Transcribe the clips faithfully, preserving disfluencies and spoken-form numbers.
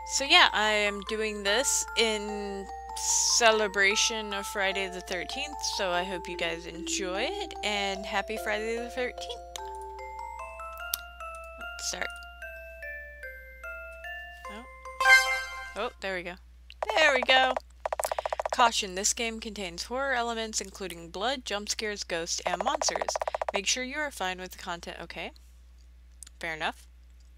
So yeah, I am doing this in celebration of Friday the thirteenth, so I hope you guys enjoy it, and happy Friday the thirteenth! Let's start. Oh. Oh, there we go. There we go! Caution, this game contains horror elements including blood, jump scares, ghosts, and monsters. Make sure you are fine with the content, okay? Fair enough.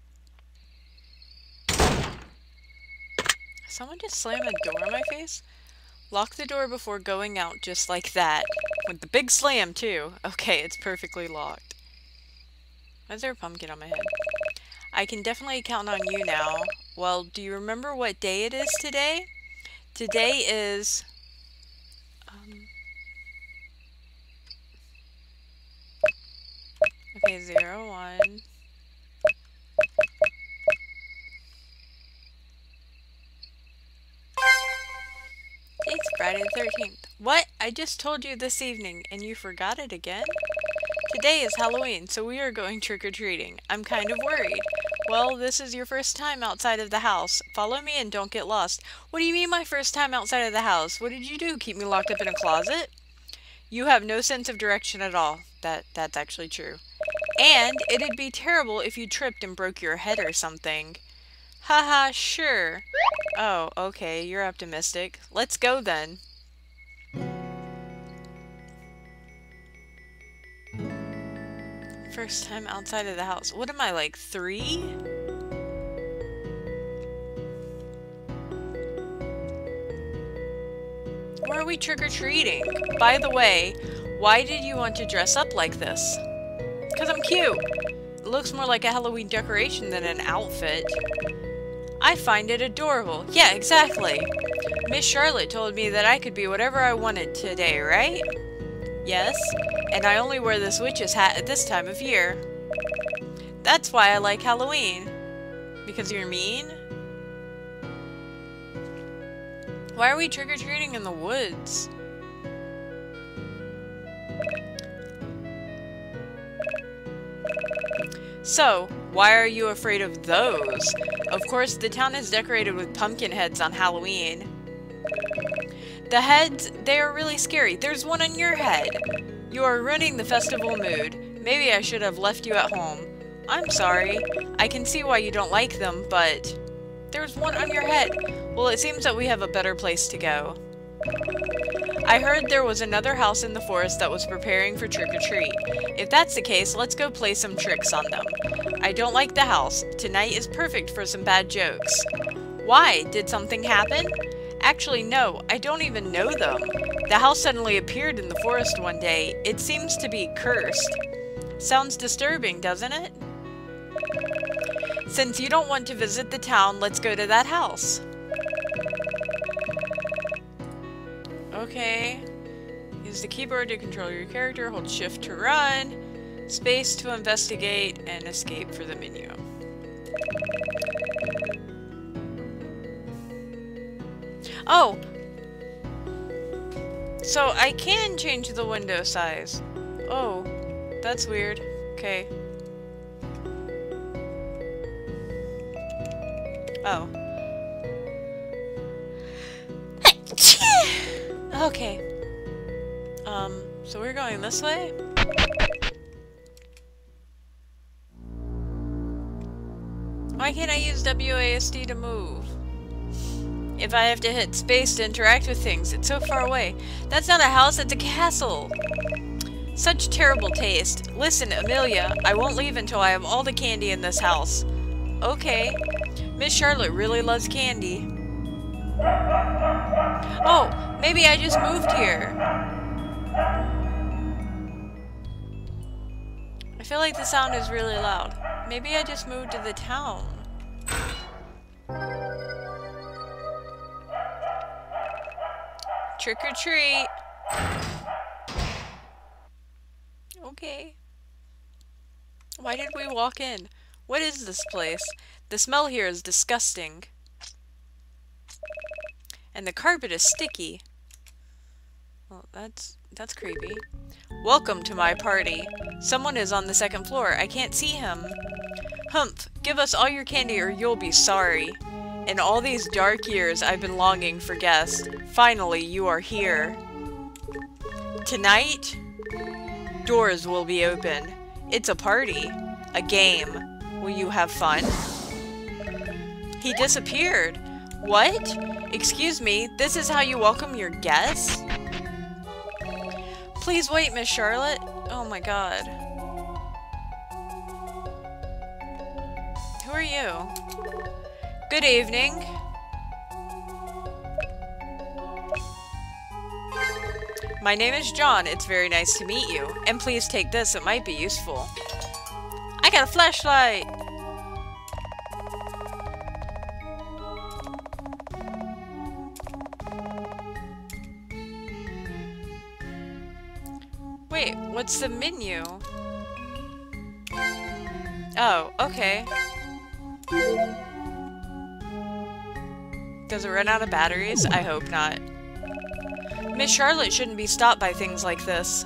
Someone just slammed a door in my face? Lock the door before going out, just like that. With the big slam, too. Okay, it's perfectly locked. Why is there a pumpkin on my head? I can definitely count on you now. Well, do you remember what day it is today? Today is... Um, okay, zero, one... It's Friday the thirteenth. What? I just told you this evening, and you forgot it again? Today is Halloween, so we are going trick-or-treating. I'm kind of worried. Well, this is your first time outside of the house. Follow me and don't get lost. What do you mean my first time outside of the house? What did you do? Keep me locked up in a closet? You have no sense of direction at all. That that's actually true. And it'd be terrible if you tripped and broke your head or something. Haha, sure. Oh, okay, you're optimistic. Let's go then. First time outside of the house. What am I, like, three? Where are we trick-or-treating? By the way, why did you want to dress up like this? Because I'm cute. It looks more like a Halloween decoration than an outfit. I find it adorable. Yeah, exactly. Miss Charlotte told me that I could be whatever I wanted today, right? Yes, and I only wear this witch's hat at this time of year. That's why I like Halloween. Because you're mean? Why are we trick-or-treating in the woods? So, why are you afraid of those? Of course, the town is decorated with pumpkin heads on Halloween. The heads, they are really scary. There's one on your head. You are ruining the festival mood. Maybe I should have left you at home. I'm sorry. I can see why you don't like them, but... There's one on your head. Well, it seems that we have a better place to go. I heard there was another house in the forest that was preparing for trick-or-treat. If that's the case, let's go play some tricks on them. I don't like the house. Tonight is perfect for some bad jokes. Why? Did something happen? Actually, no. I don't even know them. The house suddenly appeared in the forest one day. It seems to be cursed. Sounds disturbing, doesn't it? Since you don't want to visit the town, let's go to that house. Okay. Use the keyboard to control your character. Hold shift to run. Space to investigate. And escape for the menu. Oh! So I can change the window size. Oh. That's weird. Okay. Oh. Okay. Um, so we're going this way? Why can't I use W A S D to move? If I have to hit space to interact with things, it's so far away. That's not a house, it's a castle! Such terrible taste. Listen, Amelia, I won't leave until I have all the candy in this house. Okay. Miss Charlotte really loves candy. Oh, maybe I just moved here. I feel like the sound is really loud. Maybe I just moved to the town. Trick or treat. Okay. Why did we walk in? What is this place? The smell here is disgusting. And the carpet is sticky. Well, that's that's creepy. Welcome to my party. Someone is on the second floor. I can't see him. Humph, give us all your candy or you'll be sorry. In all these dark years, I've been longing for guests. Finally, you are here. Tonight, doors will be open. It's a party. A game. Will you have fun? He disappeared. What? Excuse me, this is how you welcome your guests? Please wait, Miss Charlotte. Oh my god. Who are you? Good evening. My name is John. It's very nice to meet you. And please take this, it might be useful. I got a flashlight! Wait, what's the menu? Oh, okay. Does it run out of batteries? I hope not. Miss Charlotte shouldn't be stopped by things like this.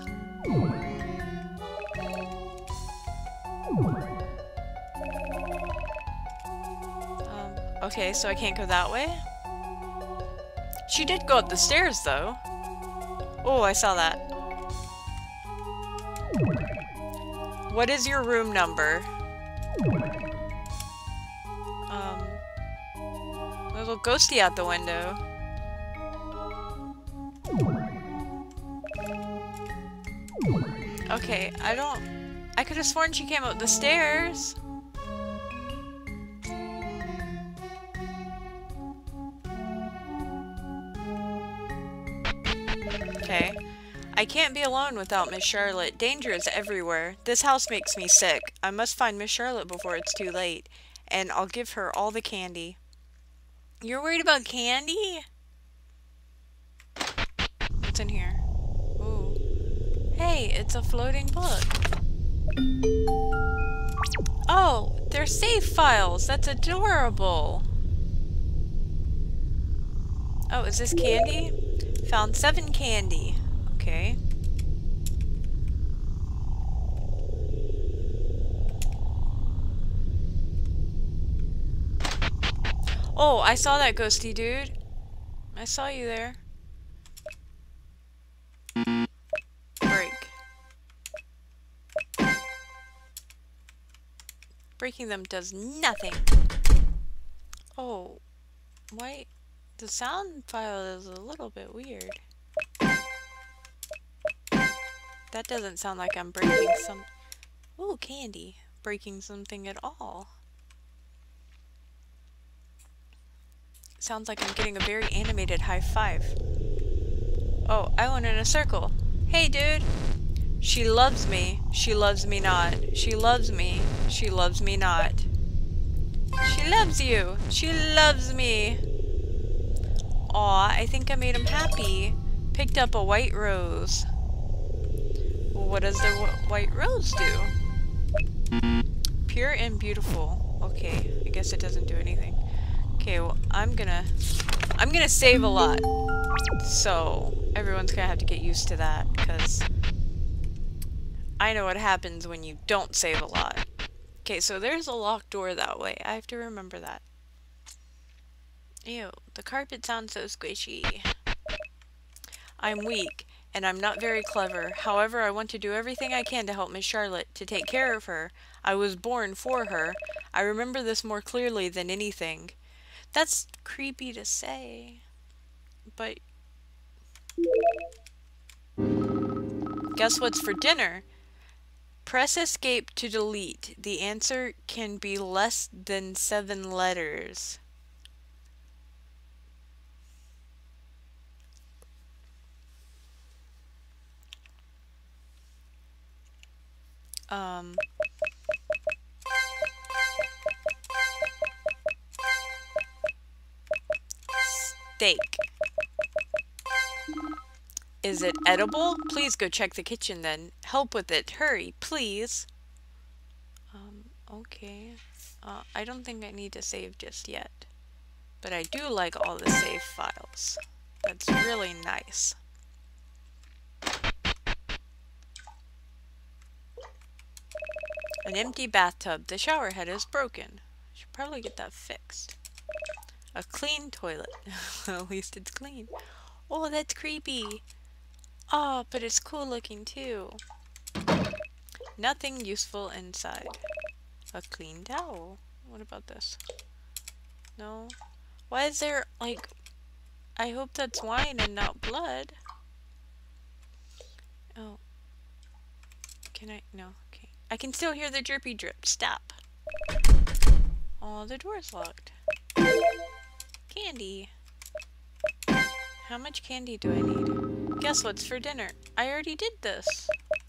Um, okay, so I can't go that way? She did go up the stairs, though. Oh, I saw that. What is your room number? Um, little ghosty out the window. Okay, I don't... I could have sworn she came up the stairs. Okay. I can't be alone without Miss Charlotte. Danger is everywhere. This house makes me sick. I must find Miss Charlotte before it's too late. And I'll give her all the candy. You're worried about candy? What's in here? Ooh. Hey, it's a floating book. Oh, they're save files. That's adorable. Oh, is this candy? Found seven candy. Okay. Oh, I saw that ghosty dude. I saw you there. Break. Breaking them does nothing. Oh, why? The sound file is a little bit weird. That doesn't sound like I'm breaking some... Ooh, candy. Breaking something at all. Sounds like I'm getting a very animated high five. Oh, I went in a circle. Hey, dude. She loves me. She loves me not. She loves me. She loves me not. She loves you. She loves me. Aw, I think I made him happy. Picked up a white rose. Well, what does the wh white rose do? Pure and beautiful. Okay, I guess it doesn't do anything. Okay, well, I'm gonna... I'm gonna save a lot. So, everyone's gonna have to get used to that, because... I know what happens when you don't save a lot. Okay, so there's a locked door that way. I have to remember that. Ew, the carpet sounds so squishy. I'm weak, and I'm not very clever. However, I want to do everything I can to help Miss Charlotte, to take care of her. I was born for her. I remember this more clearly than anything. That's creepy to say, but... Guess what's for dinner? Press escape to delete. The answer can be less than seven letters. Um... Steak. Is it edible? Please go check the kitchen then. Help with it. Hurry, please. Um, okay. Uh, I don't think I need to save just yet. But I do like all the save files. That's really nice. An empty bathtub. The shower head is broken. I should probably get that fixed. A clean toilet. At least it's clean. Oh, that's creepy. Oh, but it's cool looking too. Nothing useful inside. A clean towel. What about this? No. Why is there, like... I hope that's wine and not blood. Oh. Can I? No. Okay. I can still hear the drippy drip. Stop. Oh, the door's locked. Candy. How much candy do I need? Guess what's for dinner? I already did this.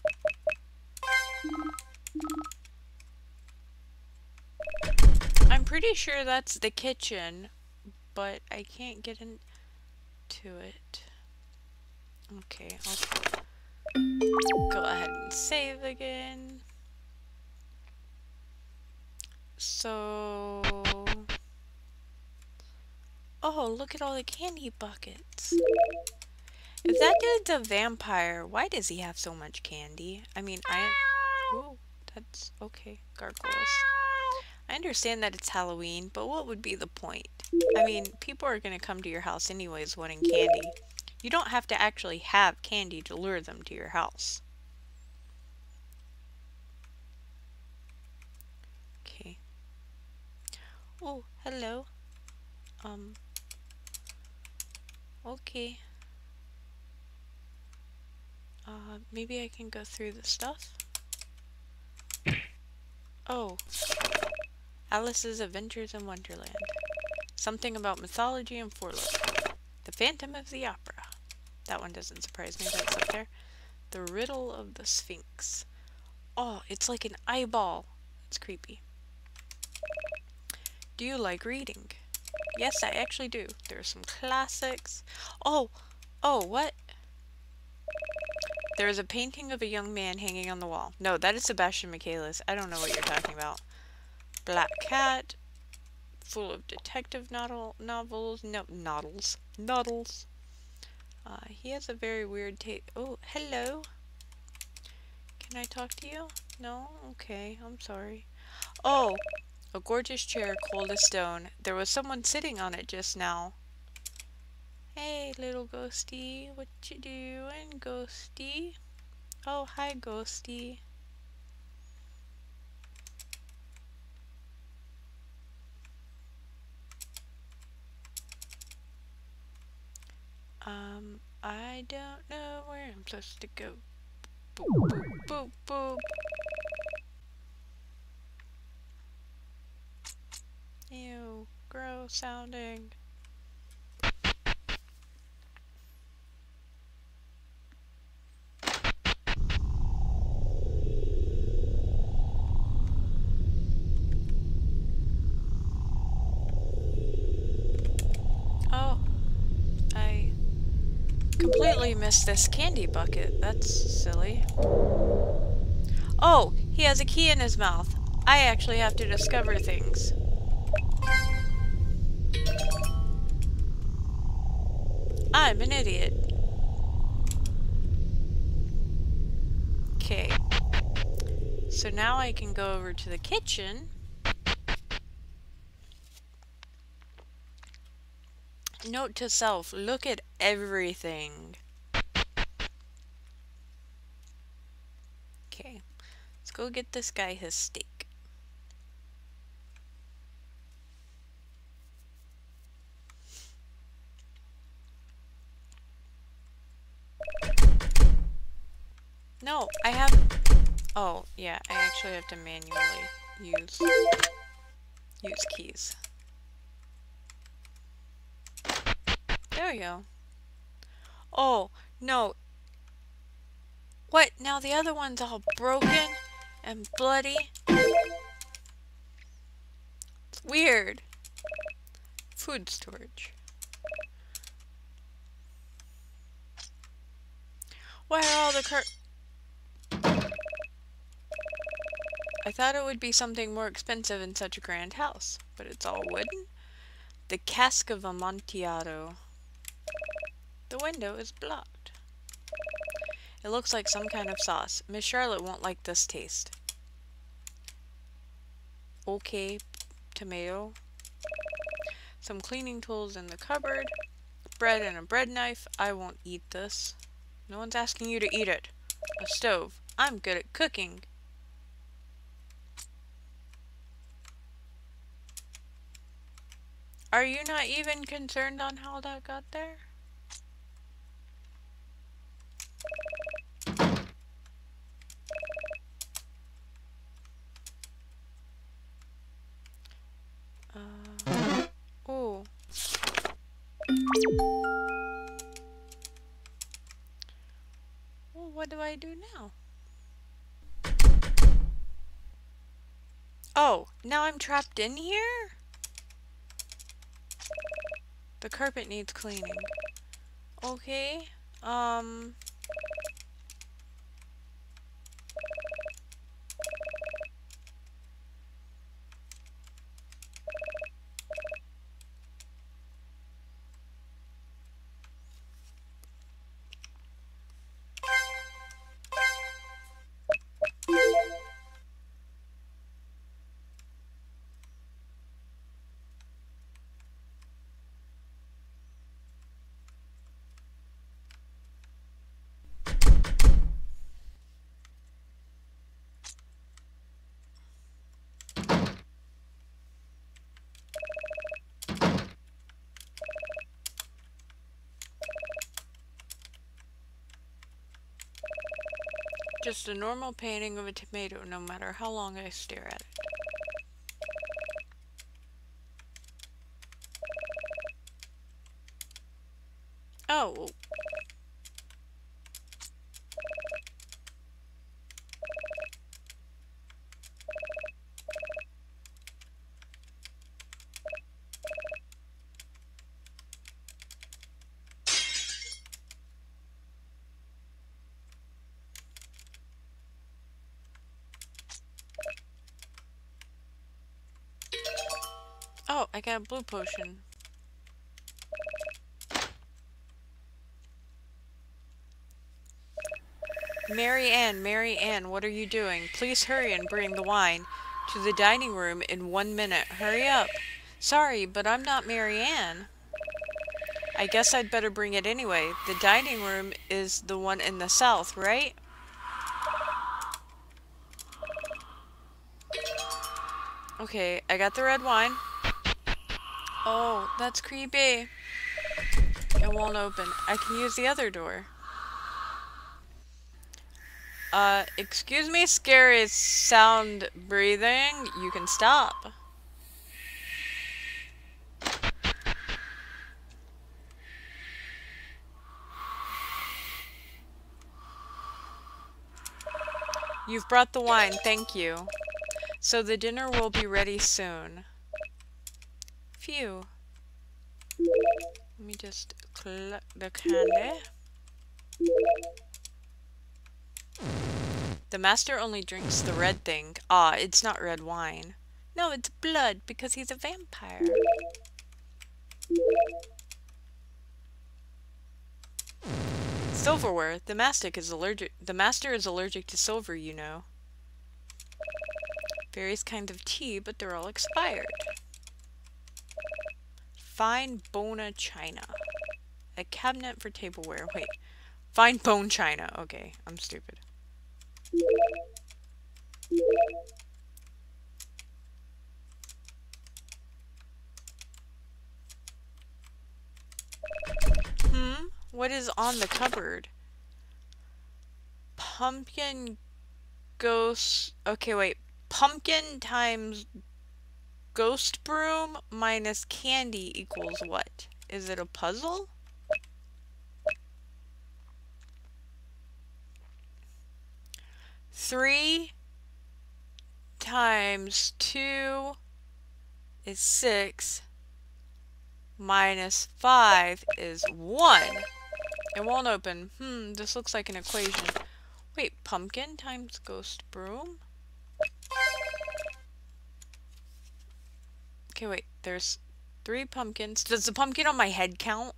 I'm pretty sure that's the kitchen, but I can't get into it. Okay, I'll go ahead and save again. So... Oh, look at all the candy buckets. If that dude's a vampire, why does he have so much candy? I mean, I... Ooh, that's... Okay, gargoyles. I understand that it's Halloween, but what would be the point? I mean, people are gonna come to your house anyways wanting candy. You don't have to actually have candy to lure them to your house. Okay. Oh, hello. Um... Okay. Uh, maybe I can go through the stuff? Oh. Alice's Adventures in Wonderland. Something about mythology and forelook. The Phantom of the Opera. That one doesn't surprise me, that's up there. The Riddle of the Sphinx. Oh, it's like an eyeball. It's creepy. Do you like reading? Yes, I actually do. There are some classics. Oh! Oh, what? There is a painting of a young man hanging on the wall. No, that is Sebastian Michaelis. I don't know what you're talking about. Black Cat. Full of detective novel novels. No, noddles. Noddles. Uh, he has a very weird taste. Oh, hello. Can I talk to you? No? Okay, I'm sorry. Oh! A gorgeous chair, cold as stone. There was someone sitting on it just now. Hey, little ghosty. What you doing, ghosty? Oh, hi, ghosty. Um, I don't know where I'm supposed to go. Boop, boop, boop, boop. Ew, gross sounding. Oh, I completely missed this candy bucket. That's silly. Oh, he has a key in his mouth. I actually have to discover things. I'm an idiot. Okay. So now I can go over to the kitchen. Note to self, look at everything. Okay. Let's go get this guy his steak. No, I have... Oh, yeah, I actually have to manually use... use keys. There we go. Oh, no. What? Now the other one's all broken and bloody? It's weird. Food storage. Why are all the cur- I thought it would be something more expensive in such a grand house, but it's all wooden. The cask of Amontillado. The window is blocked. It looks like some kind of sauce. Miss Charlotte won't like this taste. Okay, tomato. Some cleaning tools in the cupboard. Bread and a bread knife. I won't eat this. No one's asking you to eat it. A stove. I'm good at cooking. Are you not even concerned on how that got there? Uh, oh. Well, what do I do now? Oh, now I'm trapped in here? The carpet needs cleaning. Okay. Um... Just a normal painting of a tomato, no matter how long I stare at it. Oh. Oh, I got a blue potion. Mary Ann, Mary Ann, what are you doing? Please hurry and bring the wine to the dining room in one minute. Hurry up. Sorry, but I'm not Mary Ann. I guess I'd better bring it anyway. The dining room is the one in the south, right? Okay, I got the red wine. Oh, that's creepy. It won't open. I can use the other door. Uh, excuse me, scary sound breathing. You can stop. You've brought the wine, thank you. So the dinner will be ready soon. Phew. Let me just collect the candy. The master only drinks the red thing. Ah, it's not red wine. No, it's blood because he's a vampire. Silverware. The master is allergic. The master is allergic to silver, you know. Various kinds of tea, but they're all expired. Fine Bona china. A cabinet for tableware. Wait. Fine bone china. Okay, I'm stupid. Hmm? What is on the cupboard? Pumpkin ghost... Okay, wait. Pumpkin times ghost broom minus candy equals what? Is it a puzzle? Three times two is six. Minus five is one. It won't open. Hmm, this looks like an equation. Wait, pumpkin times ghost broom? Okay, wait, there's three pumpkins. Does the pumpkin on my head count?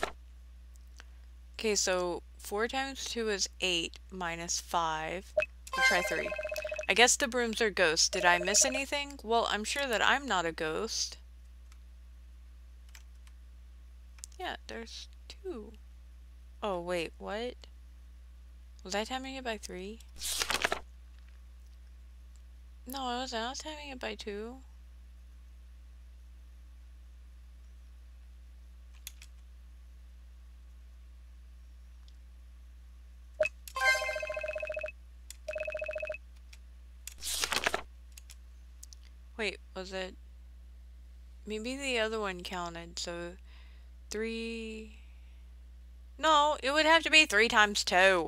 Okay, so four times two is eight minus five. We'll try three. I guess the brooms are ghosts. Did I miss anything? Well, I'm sure that I'm not a ghost. Yeah, there's two. Oh, wait, what? Was I timing it by three? No, I wasn't. I was timing it by two. Wait, was it? Maybe the other one counted, so three... No, it would have to be three times two.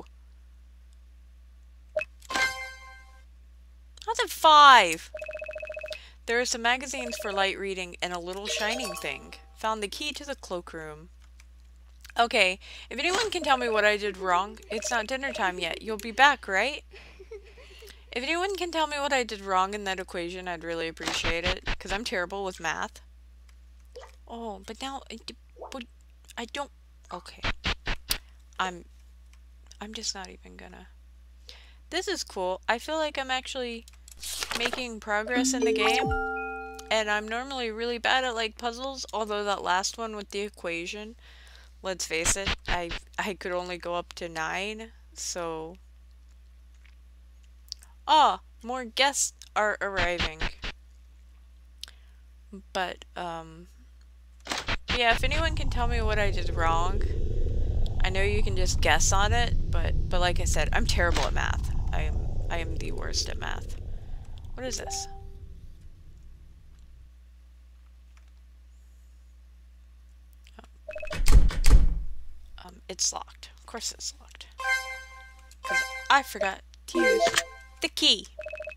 How's it five? There are some magazines for light reading and a little shining thing. Found the key to the cloakroom. Okay, if anyone can tell me what I did wrong, it's not dinner time yet. You'll be back, right? If anyone can tell me what I did wrong in that equation, I'd really appreciate it, because I'm terrible with math. Oh, but now, but I don't, okay. I'm, I'm just not even gonna. This is cool. I feel like I'm actually making progress in the game, and I'm normally really bad at, like, puzzles, although that last one with the equation, let's face it, I, I could only go up to nine, so... Ah, more guests are arriving. But, um... yeah, if anyone can tell me what I did wrong, I know you can just guess on it, but, but like I said, I'm terrible at math. I am, I am the worst at math. What is this? Oh. Um, it's locked. Of course it's locked. Because I forgot to use the key.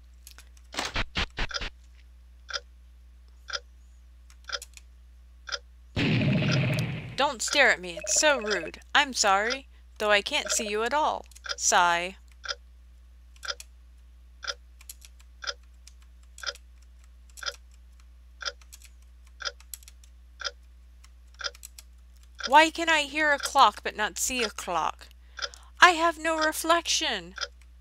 Don't stare at me, it's so rude. I'm sorry, though I can't see you at all. Sigh. Why can I hear a clock but not see a clock? I have no reflection.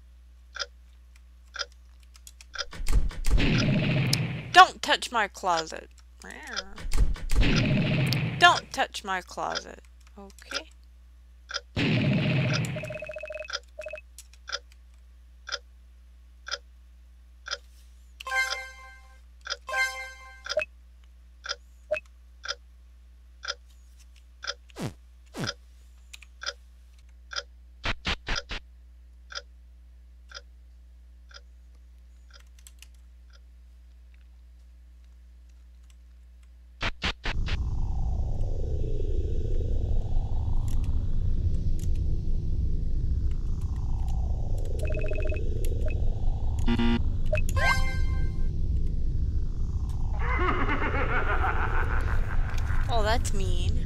Don't touch my closet. Don't touch my closet. Okay. Oh, that's mean.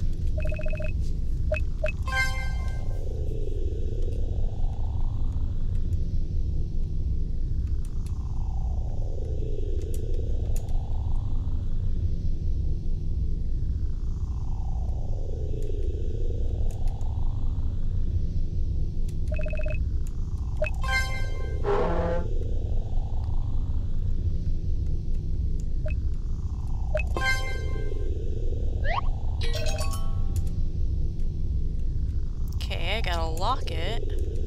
Okay, I gotta lock it.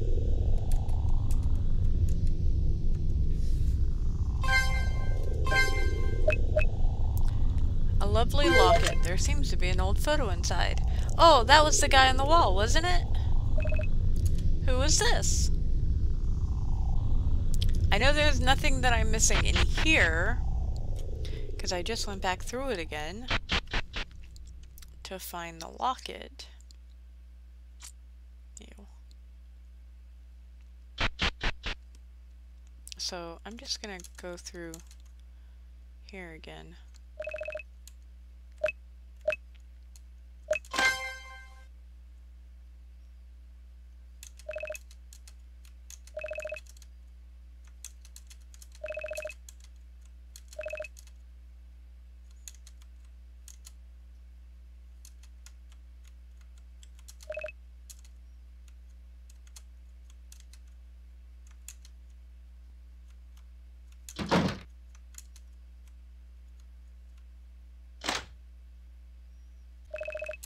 A lovely locket. There seems to be an old photo inside. Oh, that was the guy on the wall, wasn't it? Who was this? I know there's nothing that I'm missing in here, because I just went back through it again to find the locket. Ew. So I'm just gonna go through here again.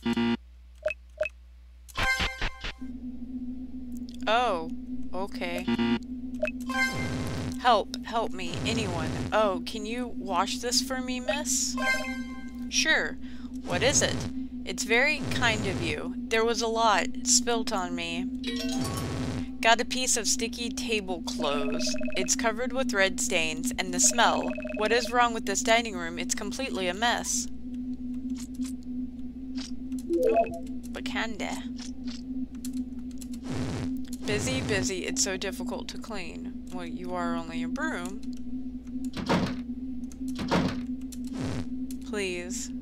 Oh, okay. Help, help me, anyone. Oh, can you wash this for me, miss? Sure. What is it? It's very kind of you. There was a lot spilt on me. Got a piece of sticky tablecloths. It's covered with red stains, and the smell. What is wrong with this dining room? It's completely a mess. Oh, Bakanda. Busy, busy. It's so difficult to clean. Well, you are only a broom. Please.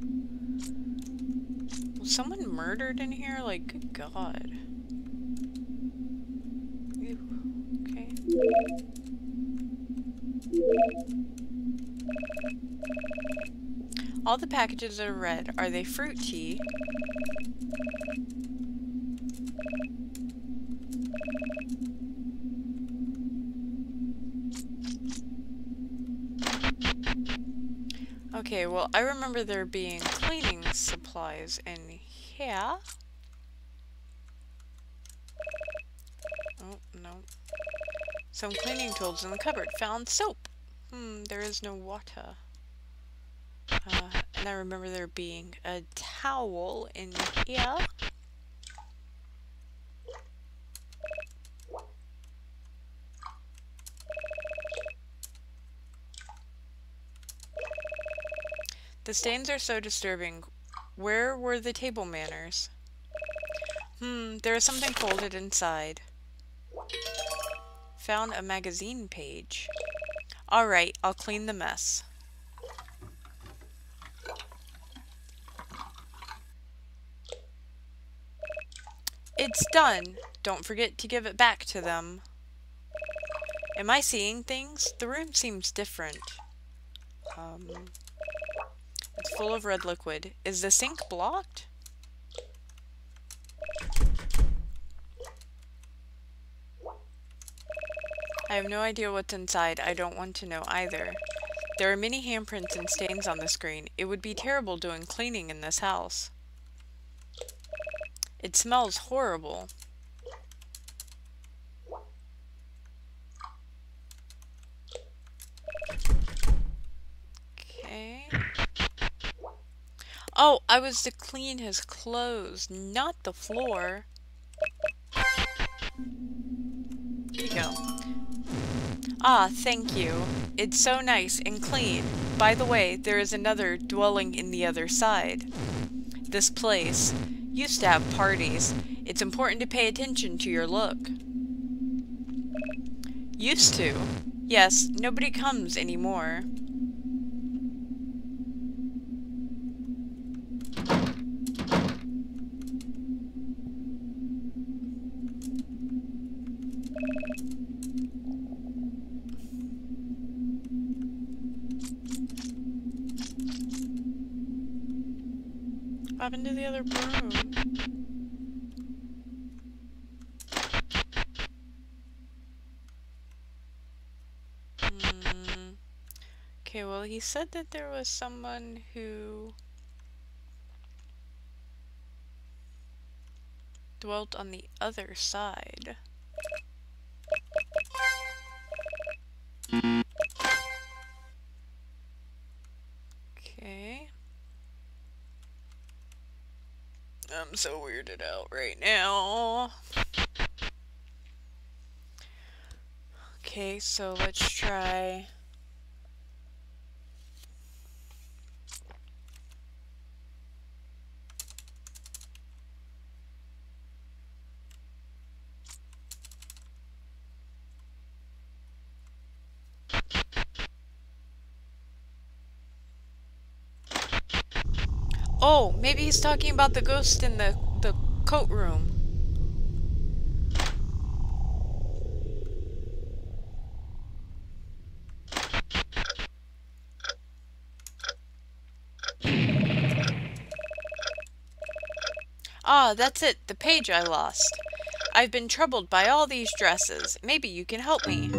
Was someone murdered in here? Like, good God. Ew. Okay. All the packages are red. Are they fruit tea? Okay, well, I remember there being cleaning supplies in here. Oh, no. Some cleaning tools in the cupboard. Found soap. Hmm, there is no water. Uh, and I remember there being a towel in here. The stains are so disturbing. Where were the table manners? Hmm, there is something folded inside. Found a magazine page. Alright, I'll clean the mess. It's done. Don't forget to give it back to them. Am I seeing things? The room seems different. Um, it's full of red liquid. Is the sink blocked? I have no idea what's inside. I don't want to know either. There are many handprints and stains on the screen. It would be terrible doing cleaning in this house. It smells horrible. Okay. Oh, I was to clean his clothes, not the floor. Here you go. Ah, thank you. It's so nice and clean. By the way, there is another dwelling in the other side. This place used to have parties. It's important to pay attention to your look. Used to? Yes, nobody comes anymore. What happened to the other broom? Hmm. Okay, well, he said that there was someone who dwelt on the other side. Okay. I'm so weirded out right now. Okay, so let's try... Oh, maybe he's talking about the ghost in the, the coat room. Ah, that's it, the page I lost. I've been troubled by all these dresses. Maybe you can help me.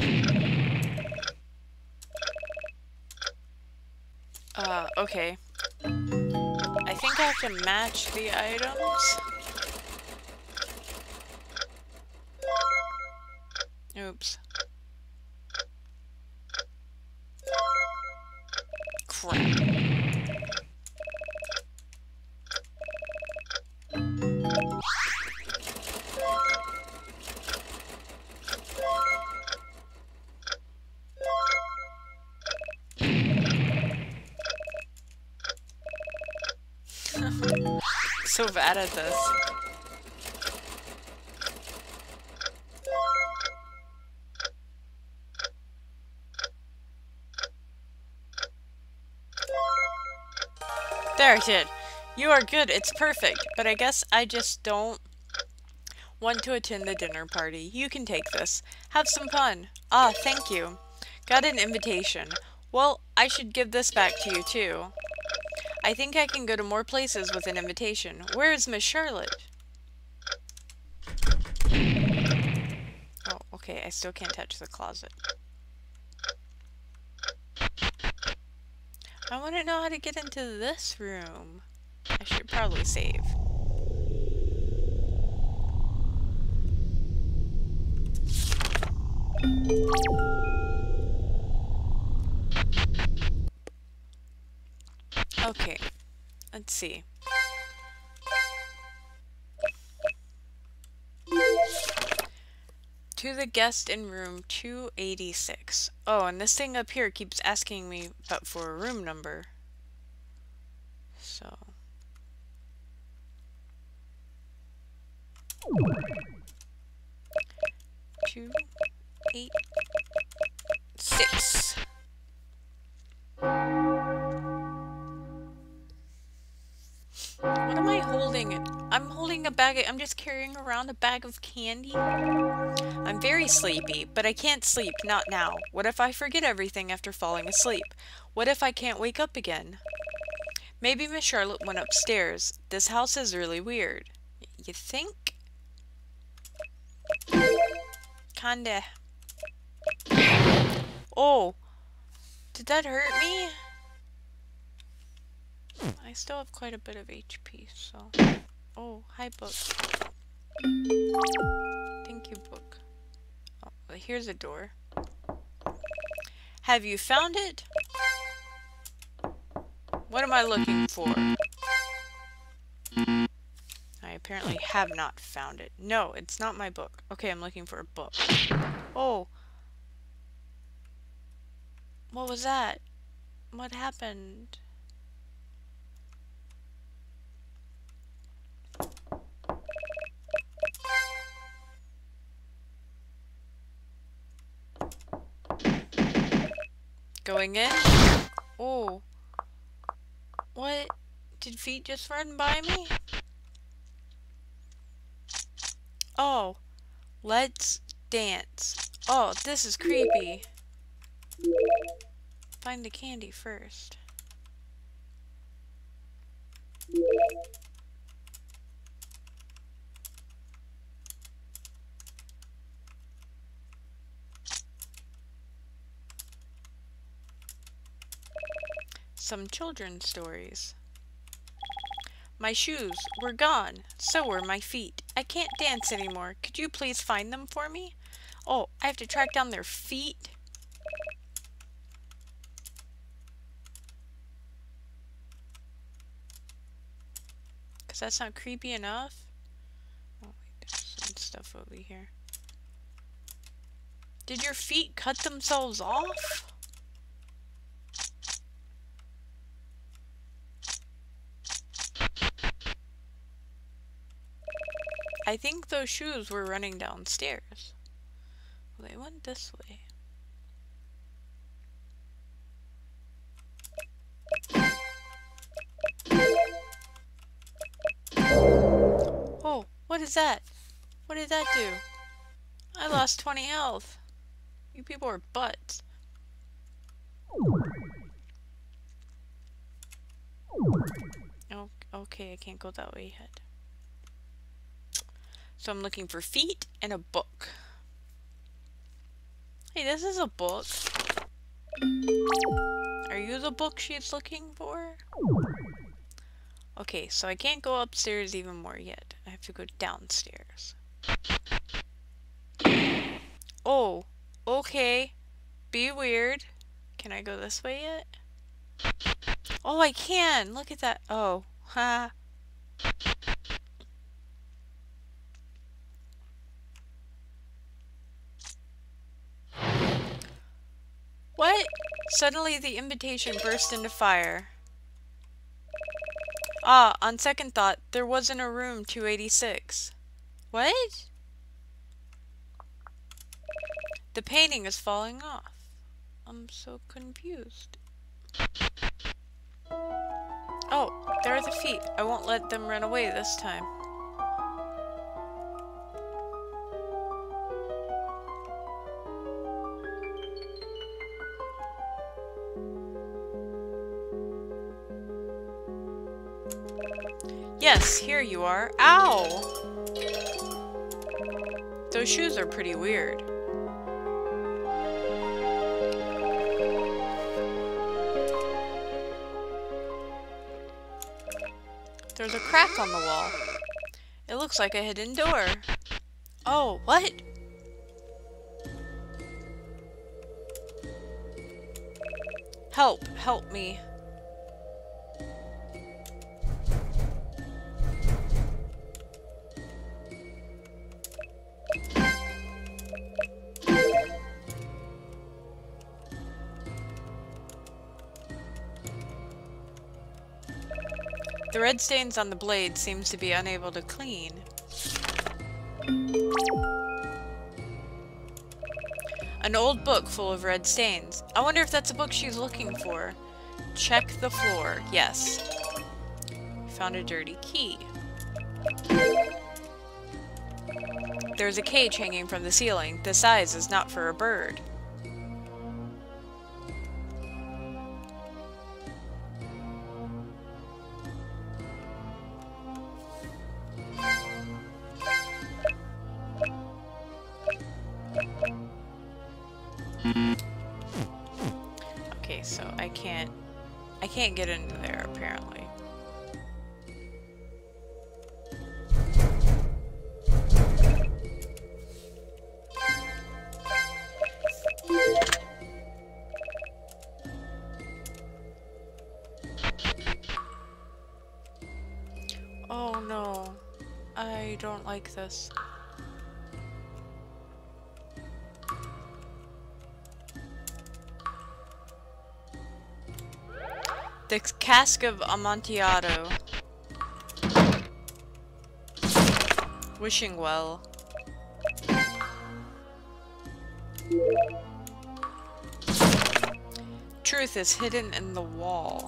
Uh, okay. I think I have to match the items. Oops. Crap. So bad at this. There, I did. You are good, it's perfect, but I guess I just don't want to attend the dinner party. You can take this. Have some fun. Ah, thank you. Got an invitation. Well, I should give this back to you, too. I think I can go to more places with an invitation. Where is Miss Charlotte? Oh, okay, I still can't touch the closet. I want to know how to get into this room. I should probably save. Okay, let's see. To the guest in room two eighty-six. Oh, and this thing up here keeps asking me but for a room number. So. Two, eight, six. What am I holding? I'm holding a bag of, I'm just carrying around a bag of candy. I'm very sleepy, but I can't sleep, not now. What if I forget everything after falling asleep? What if I can't wake up again? Maybe Miss Charlotte went upstairs. This house is really weird. You think? Kinda. Oh! Did that hurt me? I still have quite a bit of H P, so... Oh, hi, book. Thank you, book. Oh, well, here's a door. Have you found it? What am I looking for? I apparently have not found it. No, it's not my book. Okay, I'm looking for a book. Oh. What was that? What happened? Going in? Oh. What? Did feet just run by me? Oh. Let's dance. Oh, this is creepy. Find the candy first. Some children's stories. My shoes were gone. So were my feet. I can't dance anymore. Could you please find them for me? Oh, I have to track down their feet? Because that's not creepy enough? Oh, wait, there's some stuff over here. Did your feet cut themselves off? I think those shoes were running downstairs. Well, they went this way. Oh, what is that? What did that do? I lost twenty health. You people are butts. Oh, okay, I can't go that way yet. So I'm looking for feet and a book. Hey, this is a book. Are you the book she's looking for? Okay, so I can't go upstairs even more yet. I have to go downstairs. Oh, okay. Be weird. Can I go this way yet? Oh, I can! Look at that. Oh, ha. What? Suddenly the invitation burst into fire. Ah, on second thought, there wasn't a room two eighty-six. What? The painting is falling off. I'm so confused. Oh, there are the feet. I won't let them run away this time. Yes, here you are. Ow! Those shoes are pretty weird. There's a crack on the wall. It looks like a hidden door. Oh, what? Help, help me. The red stains on the blade seems to be unable to clean. An old book full of red stains. I wonder if that's a book she's looking for. Check the floor. Yes. Found a dirty key. There's a cage hanging from the ceiling. The size is not for a bird. Okay, so I can't I can't get into there apparently. Oh no. I don't like this. The cask of Amontillado. Wishing well. Truth is hidden in the wall.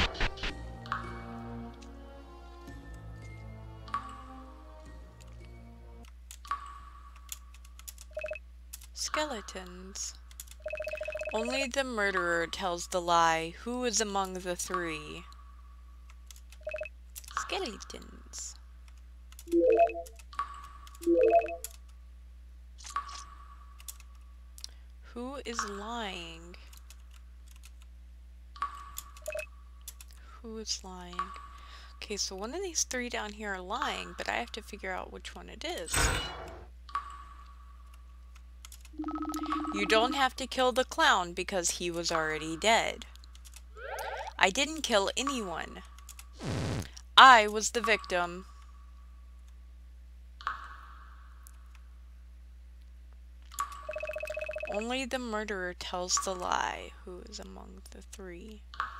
Skeletons. Only the murderer tells the lie. Who is among the three? Skeletons. Who is lying? Who is lying? Okay, so one of these three down here are lying, but I have to figure out which one it is. You don't have to kill the clown because he was already dead. I didn't kill anyone. I was the victim. Only the murderer tells the lie. Who is among the three?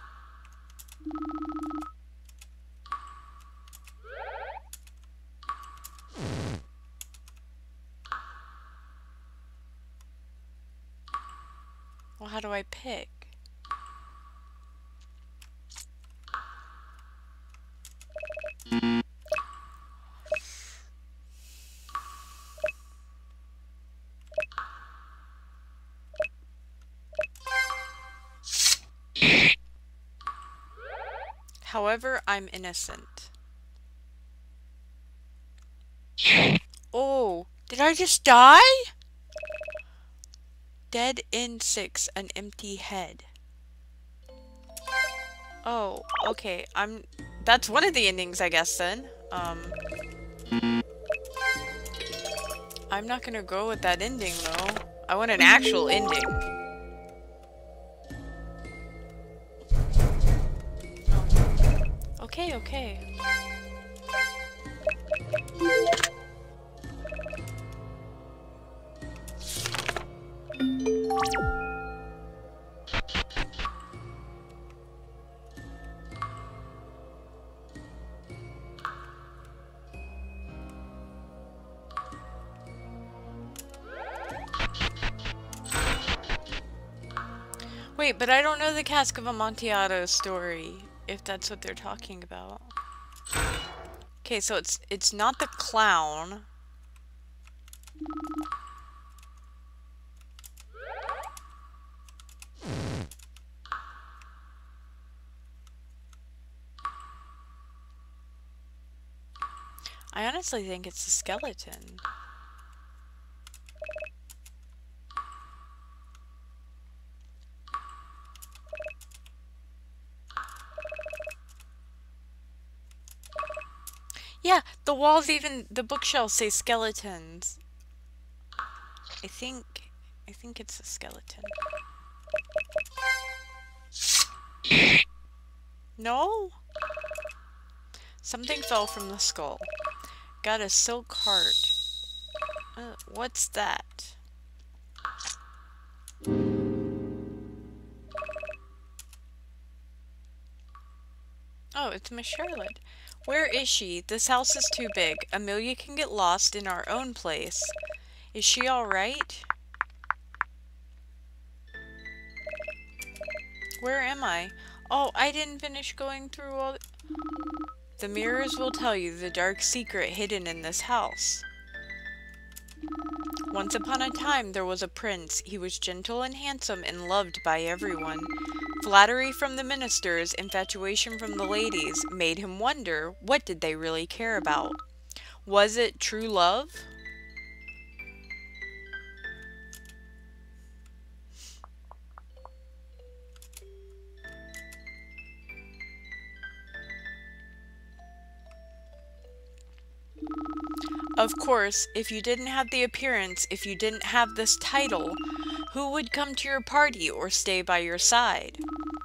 Well, how do I pick? However, I'm innocent. Oh, did I just die? Dead End six, an empty head. Oh, okay. I'm... That's one of the endings, I guess, then. Um... I'm not gonna go with that ending, though. I want an actual ending. Okay, okay. Wait, but I don't know the Cask of Amontillado story, if that's what they're talking about. Okay, so it's it's not the clown. I honestly think it's the skeleton. Yeah, the walls, even the bookshelves say skeletons. I think, I think it's a skeleton. No? Something fell from the skull. Got a silk heart. Uh, what's that? Oh, it's Miss Charlotte. Where is she? This house is too big. Amelia can get lost in our own place. Is she alright? Where am I? Oh, I didn't finish going through all... The mirrors will tell you the dark secret hidden in this house. Once upon a time, there was a prince. He was gentle and handsome and loved by everyone. Flattery from the ministers, infatuation from the ladies, made him wonder, what did they really care about? Was it true love? Of course, if you didn't have the appearance, if you didn't have this title, who would come to your party or stay by your side?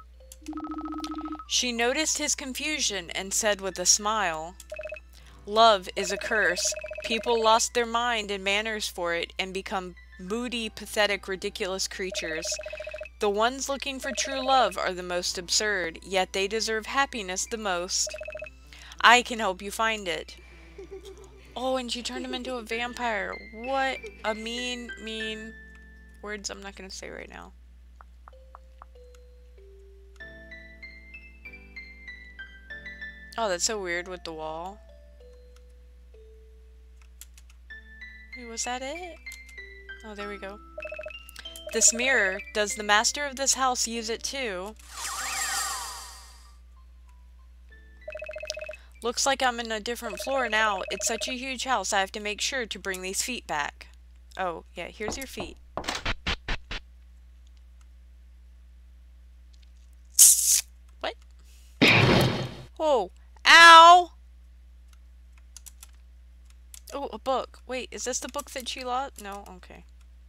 She noticed his confusion and said with a smile, "Love is a curse. People lost their mind and manners for it and become moody, pathetic, ridiculous creatures. The ones looking for true love are the most absurd, yet they deserve happiness the most. I can help you find it." Oh, and she turned him into a vampire. What a mean, mean words I'm not going to say right now. Oh, that's so weird with the wall. Wait, was that it? Oh, there we go. This mirror, does the master of this house use it too? Looks like I'm in a different floor now. It's such a huge house, I have to make sure to bring these feet back. Oh, yeah, here's your feet. What? Oh, ow! Oh, a book. Wait, is this the book that she lost? No? Okay.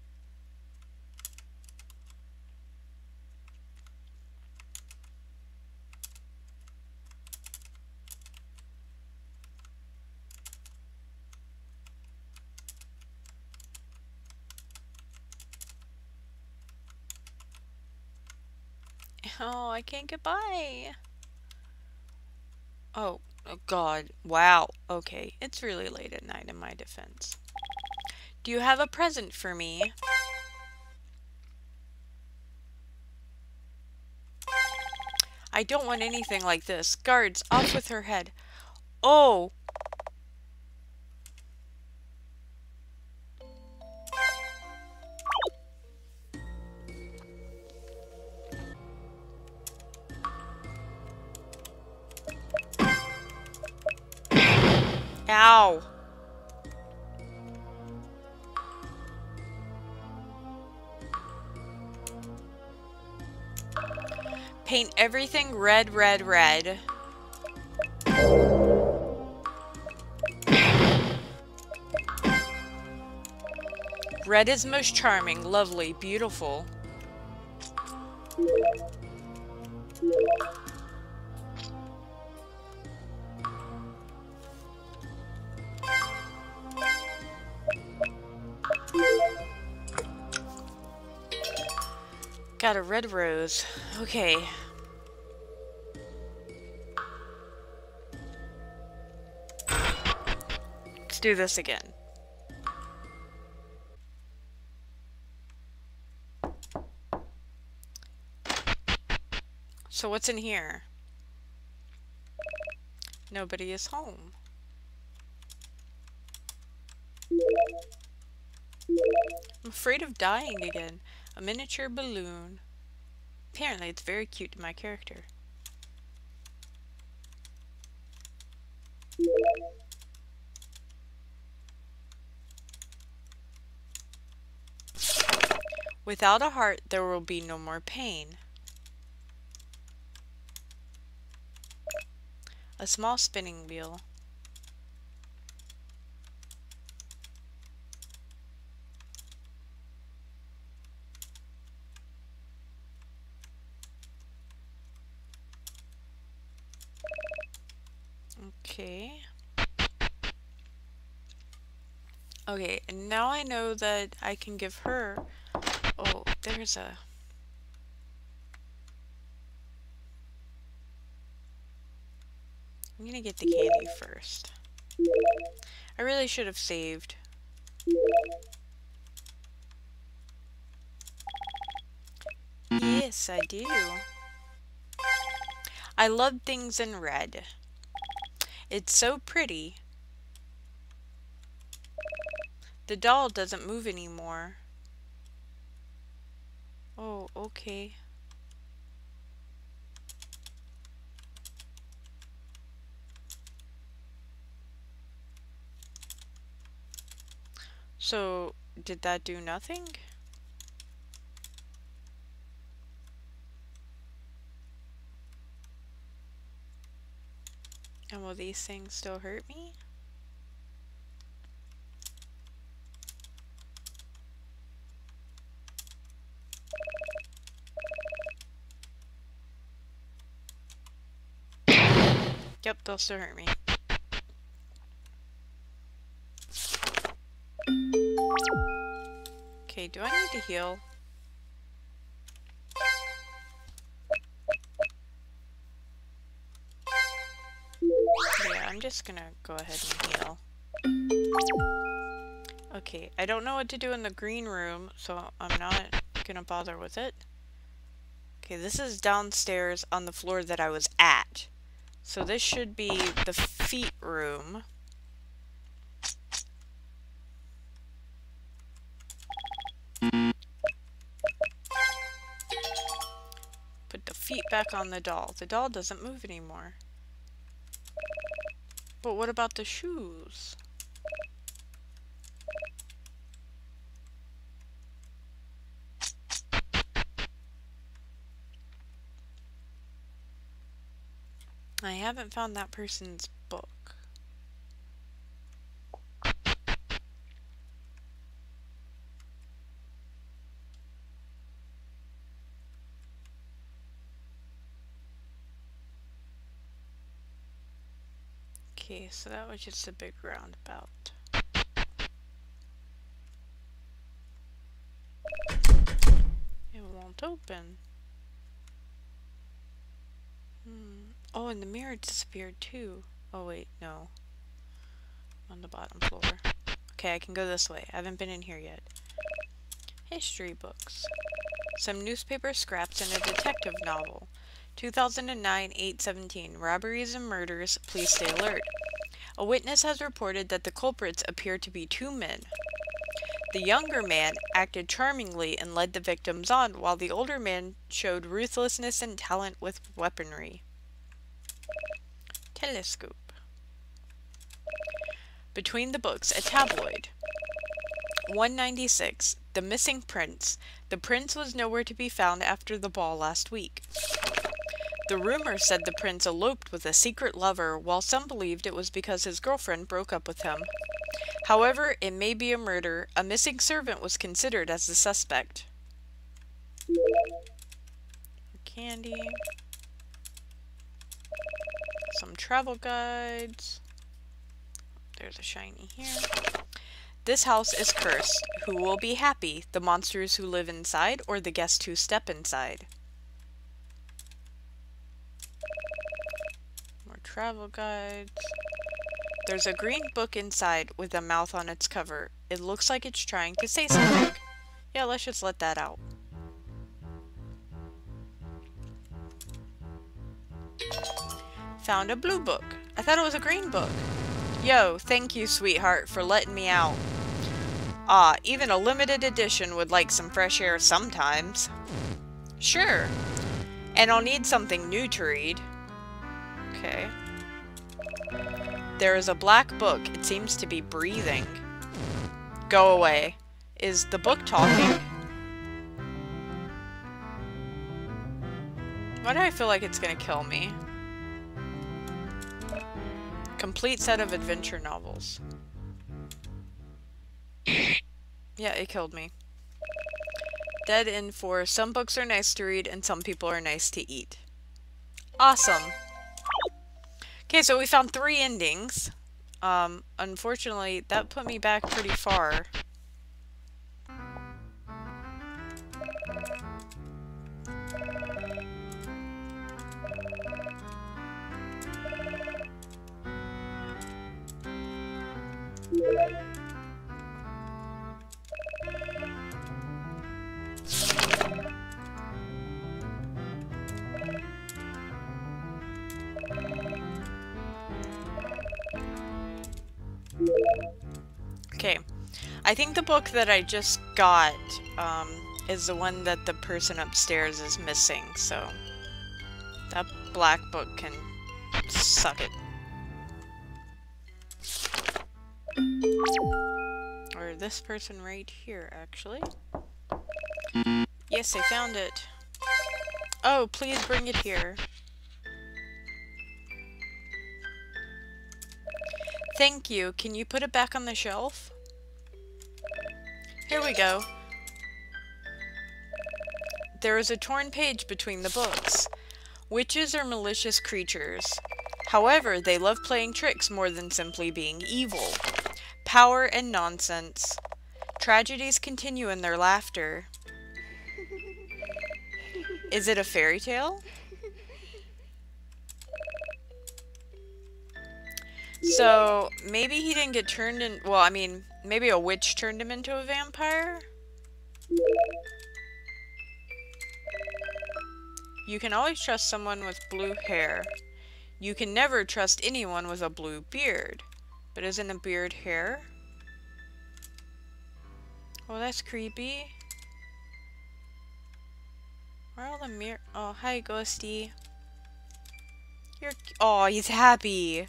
Oh, I can't get by. Oh, oh, God. Wow. Okay, it's really late at night in my defense. Do you have a present for me? I don't want anything like this. Guards, off with her head. Oh! Ow! Paint everything red, red, red. Red is most charming, lovely, beautiful. Got a red rose. Okay. Let's do this again. So what's in here? Nobody is home. I'm afraid of dying again. A miniature balloon. Apparently it's very cute to my character. Without a heart, there will be no more pain. A small spinning wheel. Okay. Okay, and now I know that I can give her... Oh, there's a... I'm gonna get the candy first. I really should have saved. Yes, I do. I love things in red. It's so pretty. The doll doesn't move anymore. Oh, okay. So, did that do nothing? And will these things still hurt me? Yep, they'll still hurt me. Okay, do I need to heal? Yeah, I'm just gonna go ahead and heal. Okay, I don't know what to do in the green room, so I'm not gonna bother with it. Okay, this is downstairs on the floor that I was at. So this should be the feet room. Put the feet back on the doll. The doll doesn't move anymore. But what about the shoes? I haven't found that person's book. Okay, so that was just a big roundabout. It won't open. Hmm. Oh, and the mirror disappeared too. Oh wait, no. On the bottom floor. Okay, I can go this way. I haven't been in here yet. History books. Some newspaper scraps and a detective novel. two thousand nine eight seventeen. Robberies and murders. Please stay alert. A witness has reported that the culprits appear to be two men. The younger man acted charmingly and led the victims on, while the older man showed ruthlessness and talent with weaponry. Telescope. Between the books, a tabloid. one ninety-six. The missing prince. The prince was nowhere to be found after the ball last week. The rumor said the prince eloped with a secret lover, while some believed it was because his girlfriend broke up with him. However, it may be a murder. A missing servant was considered as the suspect. Candy. Some travel guides. There's a shiny here. This house is cursed. Who will be happy? The monsters who live inside or the guests who step inside? More travel guides. There's a green book inside with a mouth on its cover. It looks like it's trying to say something. Yeah, let's just let that out. Found a blue book. I thought it was a green book. Yo, thank you, sweetheart, for letting me out. Ah, even a limited edition would like some fresh air sometimes. Sure. And I'll need something new to read. Okay. There is a black book. It seems to be breathing. Go away. Is the book talking? Why do I feel like it's gonna kill me? Complete set of adventure novels. Yeah, it killed me. Dead End four. Some books are nice to read and some people are nice to eat. Awesome. Okay, so we found three endings. Um, unfortunately, that put me back pretty far. Okay, I think the book that I just got um, is the one that the person upstairs is missing, so that black book can suck it. Or this person right here, actually. Yes, I found it. Oh, please bring it here. Thank you. Can you put it back on the shelf? Here we go. There is a torn page between the books. Witches are malicious creatures. However, they love playing tricks more than simply being evil. Power and nonsense. Tragedies continue in their laughter. Is it a fairy tale? So, maybe he didn't get turned in- well, I mean, maybe a witch turned him into a vampire? You can always trust someone with blue hair. You can never trust anyone with a blue beard. But isn't a beard hair? Oh, that's creepy. Where are all the mirror- oh, hi, Ghosty. You're- oh, he's happy.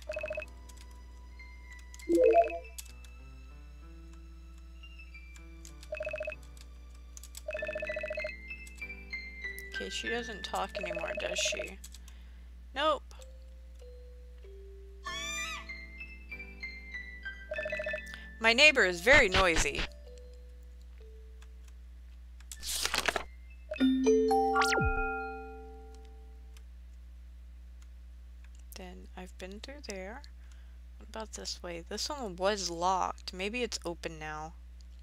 Okay, she doesn't talk anymore, does she? Nope. My neighbor is very noisy. Then I've been through there. What about this way? This one was locked. Maybe it's open now.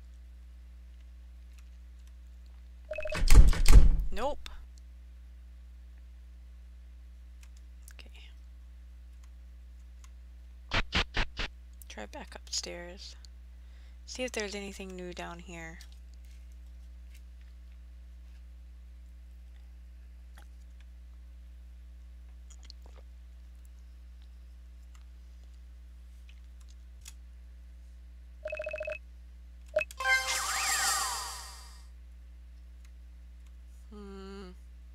Nope. Okay. Try back upstairs. See if there's anything new down here. Hmm.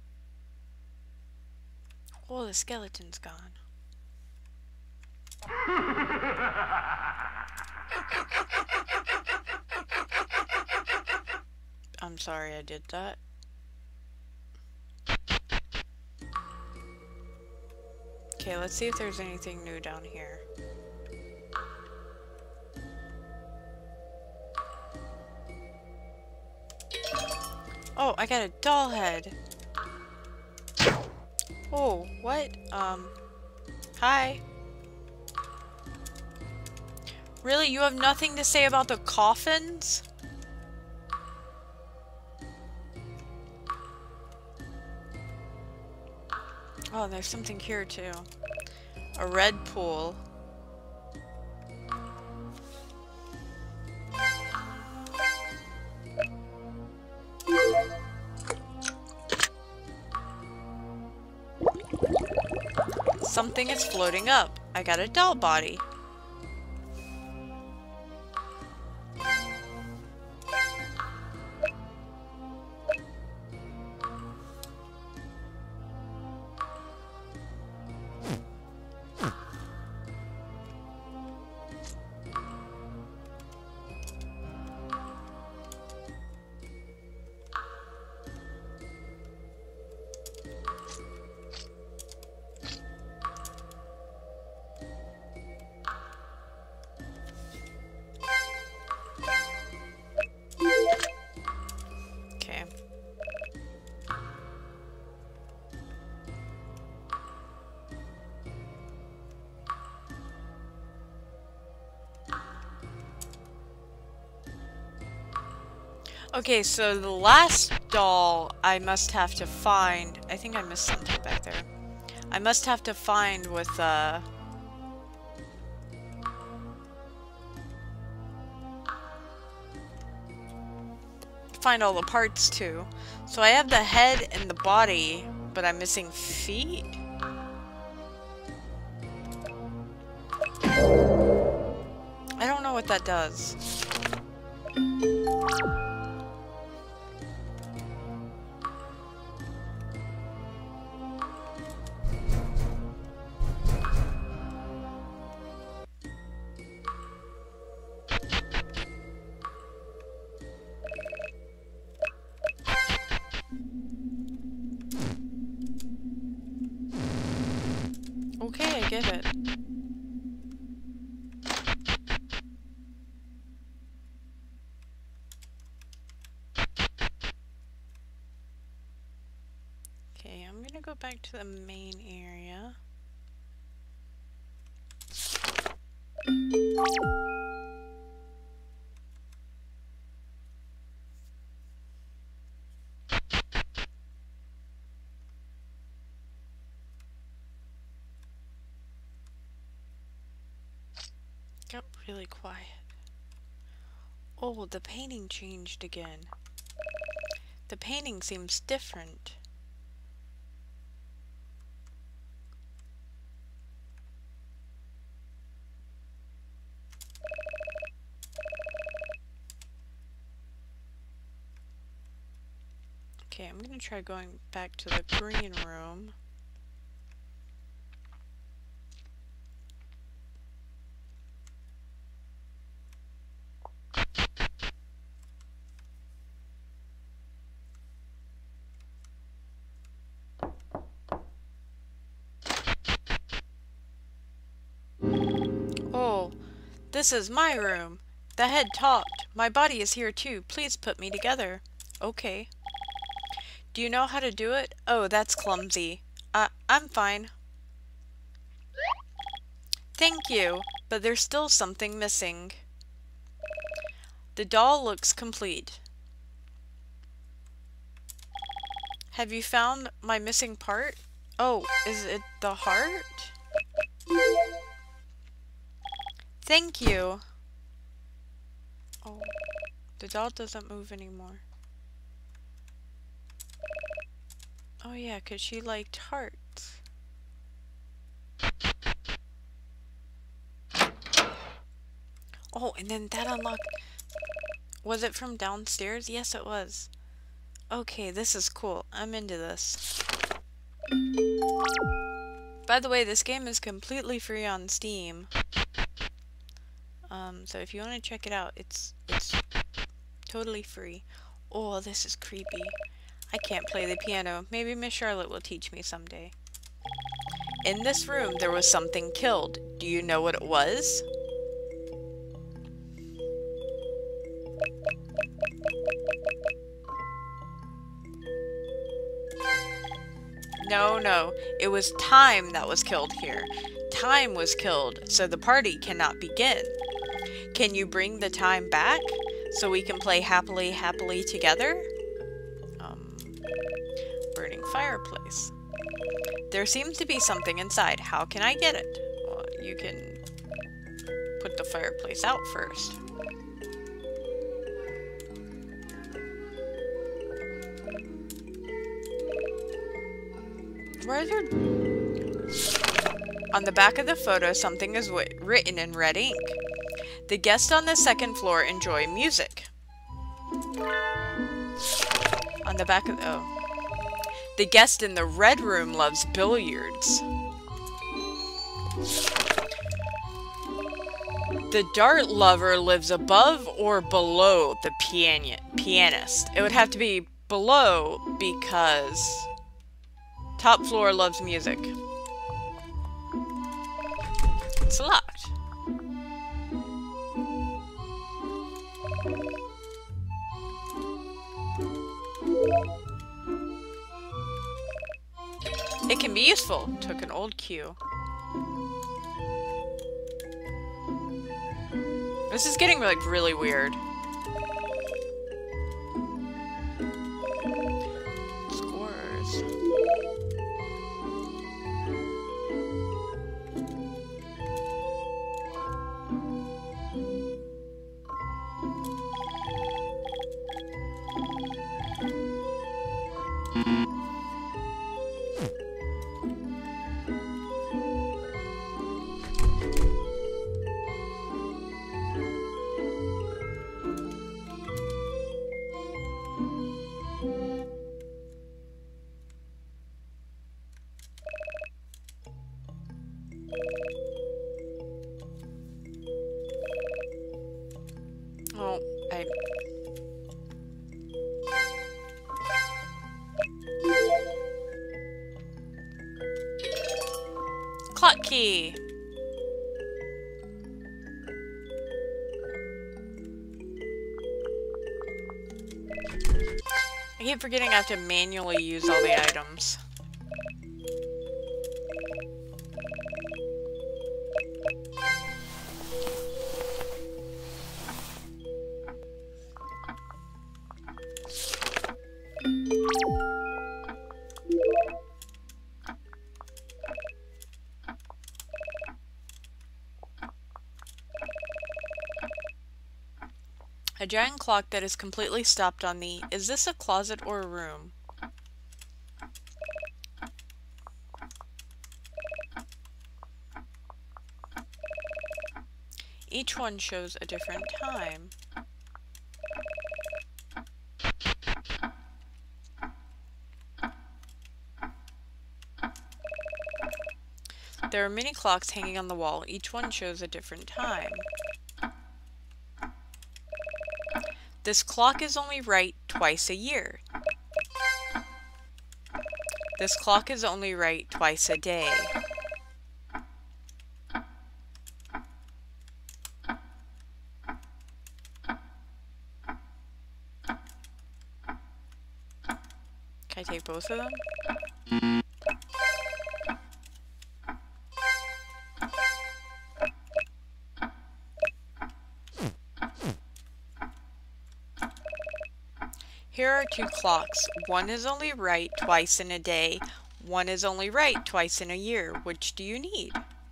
Oh, the skeleton's gone. I'm sorry I did that. Okay, let's see if there's anything new down here. Oh, I got a doll head. Oh, what? Um, hi. Really? You have nothing to say about the coffins? Oh, there's something here too. A red pool. Something is floating up. I got a doll body. Okay. Okay, so the last doll I must have to find... I think I missed something back there. I must have to find with, uh... find all the parts, too. So I have the head and the body, but I'm missing feet? I don't know what that does. Okay, I get it. Okay, I'm gonna go back to the main area. Got really quiet. Oh, the painting changed again. The painting seems different. Okay, I'm gonna try going back to the green room. Oh, this is my room. The head talked. My body is here too. Please put me together. Okay. Do you know how to do it? Oh, that's clumsy. Uh, I'm fine. Thank you, but there's still something missing. The doll looks complete. Have you found my missing part? Oh, is it the heart? Thank you. Oh, the doll doesn't move anymore. Oh yeah, because she liked hearts. Oh, and then that unlocked... Was it from downstairs? Yes, it was. Okay, this is cool. I'm into this. By the way, this game is completely free on Steam. Um, so if you want to check it out, it's it's totally free. Oh, this is creepy. I can't play the piano. Maybe Miss Charlotte will teach me someday. In this room, there was something killed. Do you know what it was? No, no. It was time that was killed here. Time was killed, so the party cannot begin. Can you bring the time back so we can play happily, happily together? Um, burning fireplace. There seems to be something inside. How can I get it? Well, you can put the fireplace out first. Where is your... On the back of the photo, something is written in red ink. The guests on the second floor enjoy music. On the back of... Oh. The guest in the red room loves billiards. The dart lover lives above or below the piano pianist. It would have to be below because top floor loves music. It's locked. It can be useful. Took an old cue. This is getting like really weird. Scores. Oh, I... Clock key! I keep forgetting I have to manually use all the items. A giant clock that is completely stopped on the... Is this a closet or a room? Each one shows a different time. There are many clocks hanging on the wall. Each one shows a different time. This clock is only right twice a year. This clock is only right twice a day. Can I take both of them? Here are two clocks. One is only right twice in a day. One is only right twice in a year. Which do you need?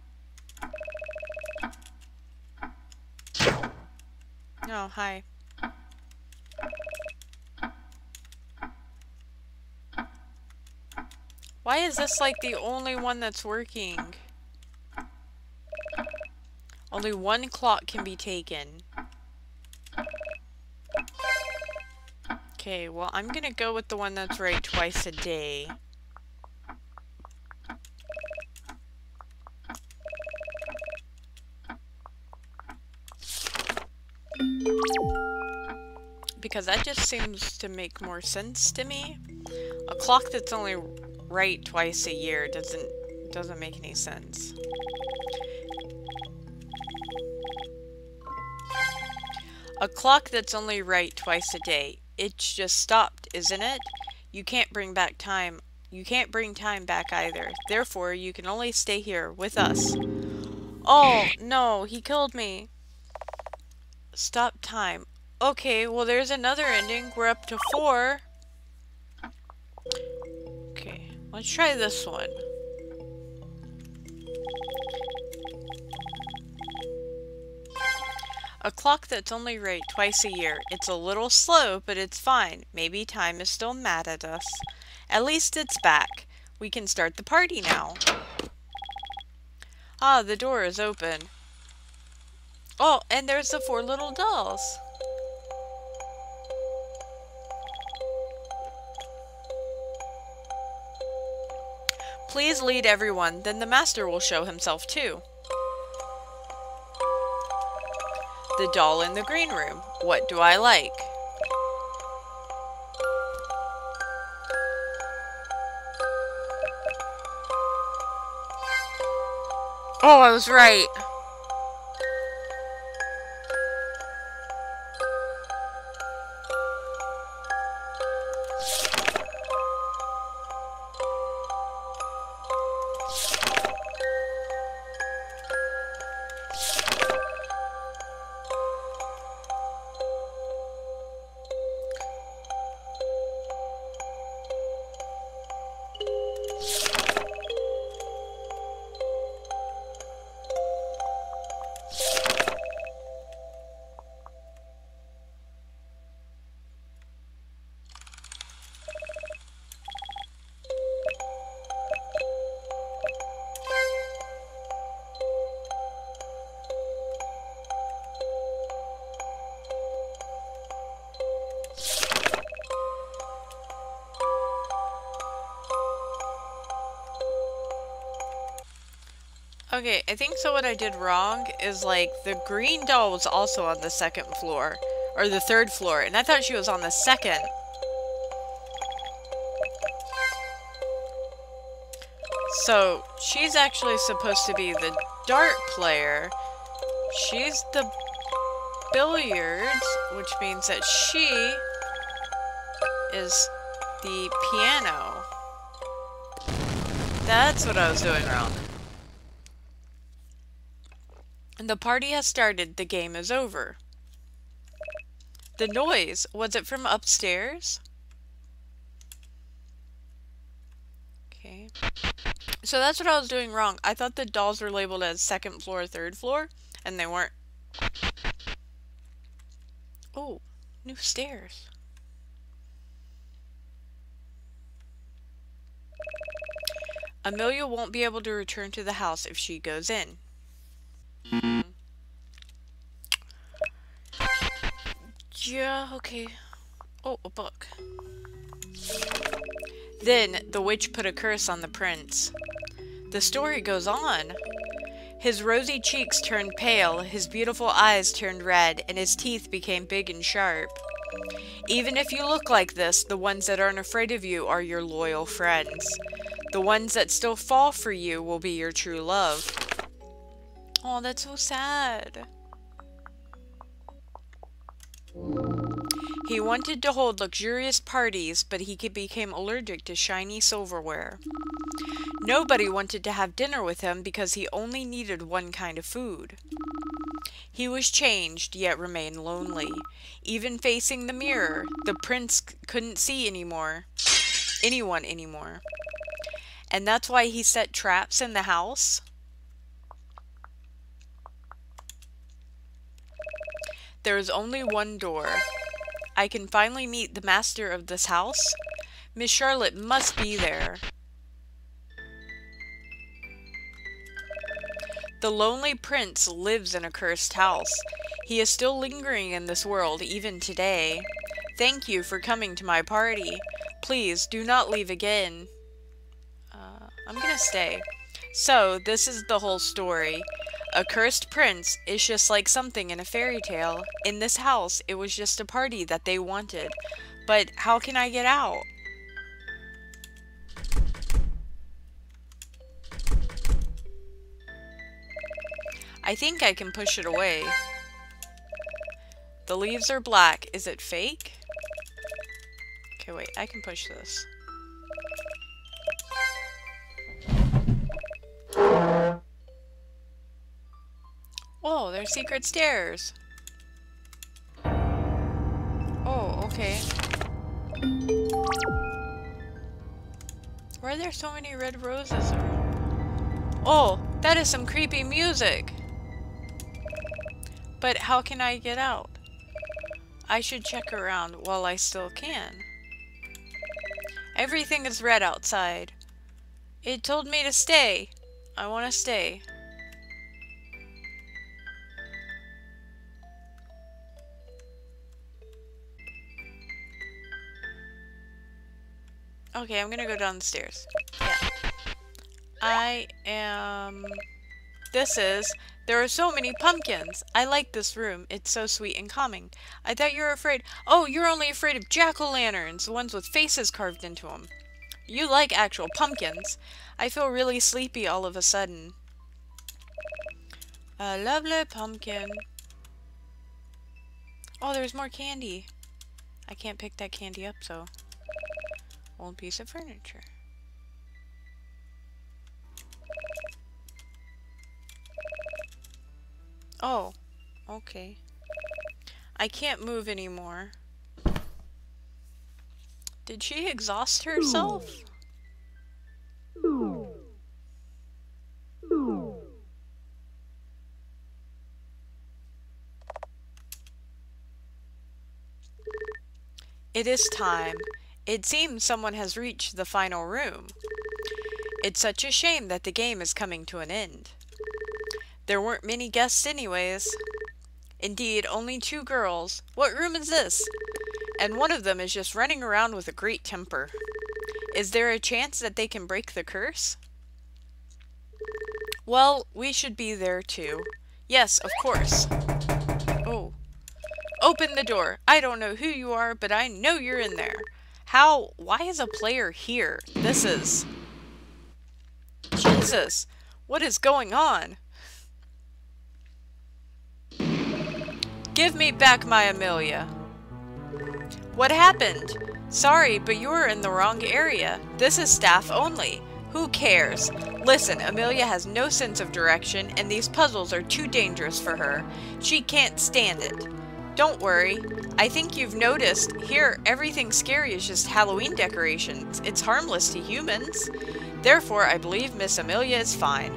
Oh, hi. Why is this like the only one that's working? Only one clock can be taken. Okay, well, I'm gonna go with the one that's right twice a day. Because that just seems to make more sense to me. A clock that's only right twice a year doesn't doesn't make any sense. A clock that's only right twice a day. It's just stopped, isn't it? You can't bring back time. You can't bring time back either. Therefore, you can only stay here with us. Oh, no, he killed me. Stop time. Okay, well, there's another ending. We're up to four. Okay, let's try this one. A clock that's only right twice a year. It's a little slow, but it's fine. Maybe time is still mad at us. At least it's back. We can start the party now. Ah, the door is open. Oh, and there's the four little dolls. Please lead everyone, then the master will show himself too. The doll in the green room. What do I like? Oh, I was right. Okay, I think so what I did wrong is, like, the green doll was also on the second floor. Or the third floor, and I thought she was on the second. So, she's actually supposed to be the dart player. She's the billiards, which means that she is the piano. That's what I was doing wrong. The party has started. The game is over. The noise, was it from upstairs? Okay. So that's what I was doing wrong. I thought the dolls were labeled as second floor, third floor, and they weren't. Oh, new stairs. Amelia won't be able to return to the house if she goes in. Mm. Yeah, okay. Oh, a book. Then the witch put a curse on the prince. The story goes on. His rosy cheeks turned pale, his beautiful eyes turned red, and his teeth became big and sharp. Even if you look like this, the ones that aren't afraid of you are your loyal friends. The ones that still fall for you will be your true love. Oh, that's so sad. He wanted to hold luxurious parties, but he became allergic to shiny silverware. Nobody wanted to have dinner with him because he only needed one kind of food. He was changed, yet remained lonely. Even facing the mirror, the prince couldn't see anymore, anyone anymore. And that's why he set traps in the house. There is only one door. I can finally meet the master of this house. Miss Charlotte must be there. The lonely prince lives in a cursed house. He is still lingering in this world even today. Thank you for coming to my party. Please do not leave again. Uh, I'm gonna stay. So, this is the whole story. A cursed prince is just like something in a fairy tale. In this house, it was just a party that they wanted. But how can I get out? I think I can push it away. The leaves are black. Is it fake? Okay, wait. I can push this. Oh, there's secret stairs. Oh, okay. Why are there so many red roses around? Oh, that is some creepy music. But how can I get out? I should check around while I still can. Everything is red outside. It told me to stay. I want to stay. Okay, I'm gonna go down the stairs. Yeah. I am... This is... There are so many pumpkins. I like this room. It's so sweet and calming. I thought you were afraid... Oh, you're only afraid of jack-o'-lanterns, the ones with faces carved into them. You like actual pumpkins. I feel really sleepy all of a sudden. A lovely pumpkin. Oh, there's more candy. I can't pick that candy up, so... Old piece of furniture. Oh, okay. I can't move anymore. Did she exhaust herself? It is time. It seems someone has reached the final room. It's such a shame that the game is coming to an end. There weren't many guests anyways. Indeed, only two girls. What room is this? And one of them is just running around with a great temper. Is there a chance that they can break the curse? Well, we should be there too. Yes, of course. Oh. Open the door. I don't know who you are, but I know you're in there. How? Why is a player here? This is... Jesus! What is going on? Give me back my Amelia. What happened? Sorry, but you were in the wrong area. This is staff only. Who cares? Listen, Amelia has no sense of direction, and these puzzles are too dangerous for her. She can't stand it. Don't worry. I think you've noticed, here, everything scary is just Halloween decorations. It's harmless to humans. Therefore, I believe Miss Amelia is fine.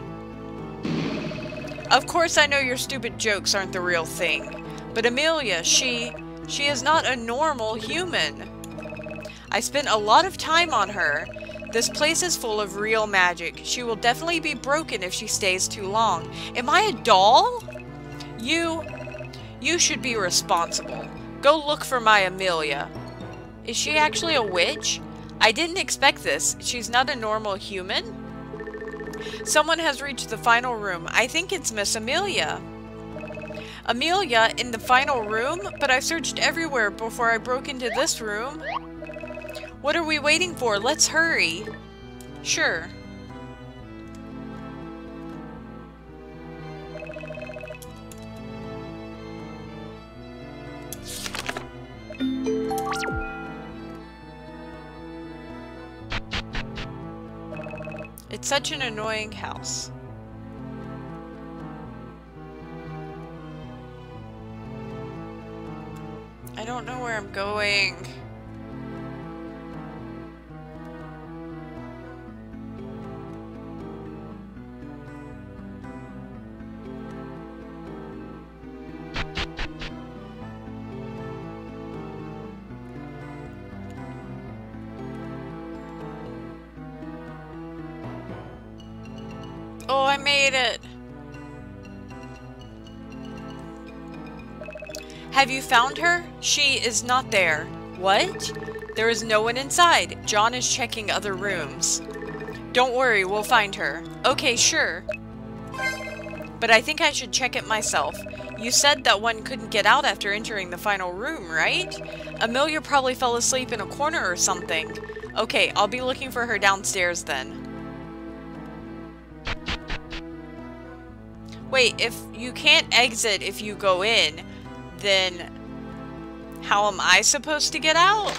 Of course I know your stupid jokes aren't the real thing. But Amelia, she... she is not a normal human. I spent a lot of time on her. This place is full of real magic. She will definitely be broken if she stays too long. Am I a doll? You... you should be responsible. Go look for my Amelia. Is she actually a witch? I didn't expect this. She's not a normal human? Someone has reached the final room. I think it's Miss Amelia. Amelia in the final room? But I searched everywhere before I broke into this room. What are we waiting for? Let's hurry. Sure. It's such an annoying house. I don't know where I'm going. Oh, I made it! Have you found her? She is not there. What? There is no one inside. John is checking other rooms. Don't worry, we'll find her. Okay, sure. But I think I should check it myself. You said that one couldn't get out after entering the final room, right? Amelia probably fell asleep in a corner or something. Okay, I'll be looking for her downstairs then. Wait, if you can't exit if you go in, then how am I supposed to get out?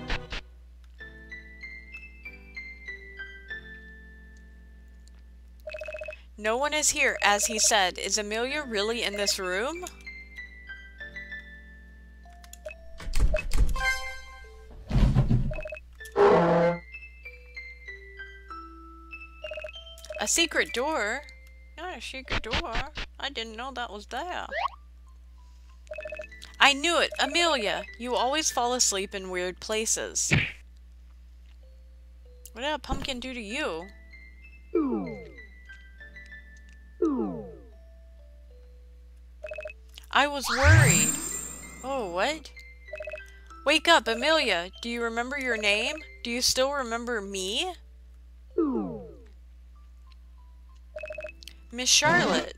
No one is here, as he said. Is Amelia really in this room? A secret door? Not a secret door. I didn't know that was there. I knew it! Amelia! You always fall asleep in weird places. What did a pumpkin do to you? I was worried. Oh, what? Wake up, Amelia! Do you remember your name? Do you still remember me? Miss Charlotte.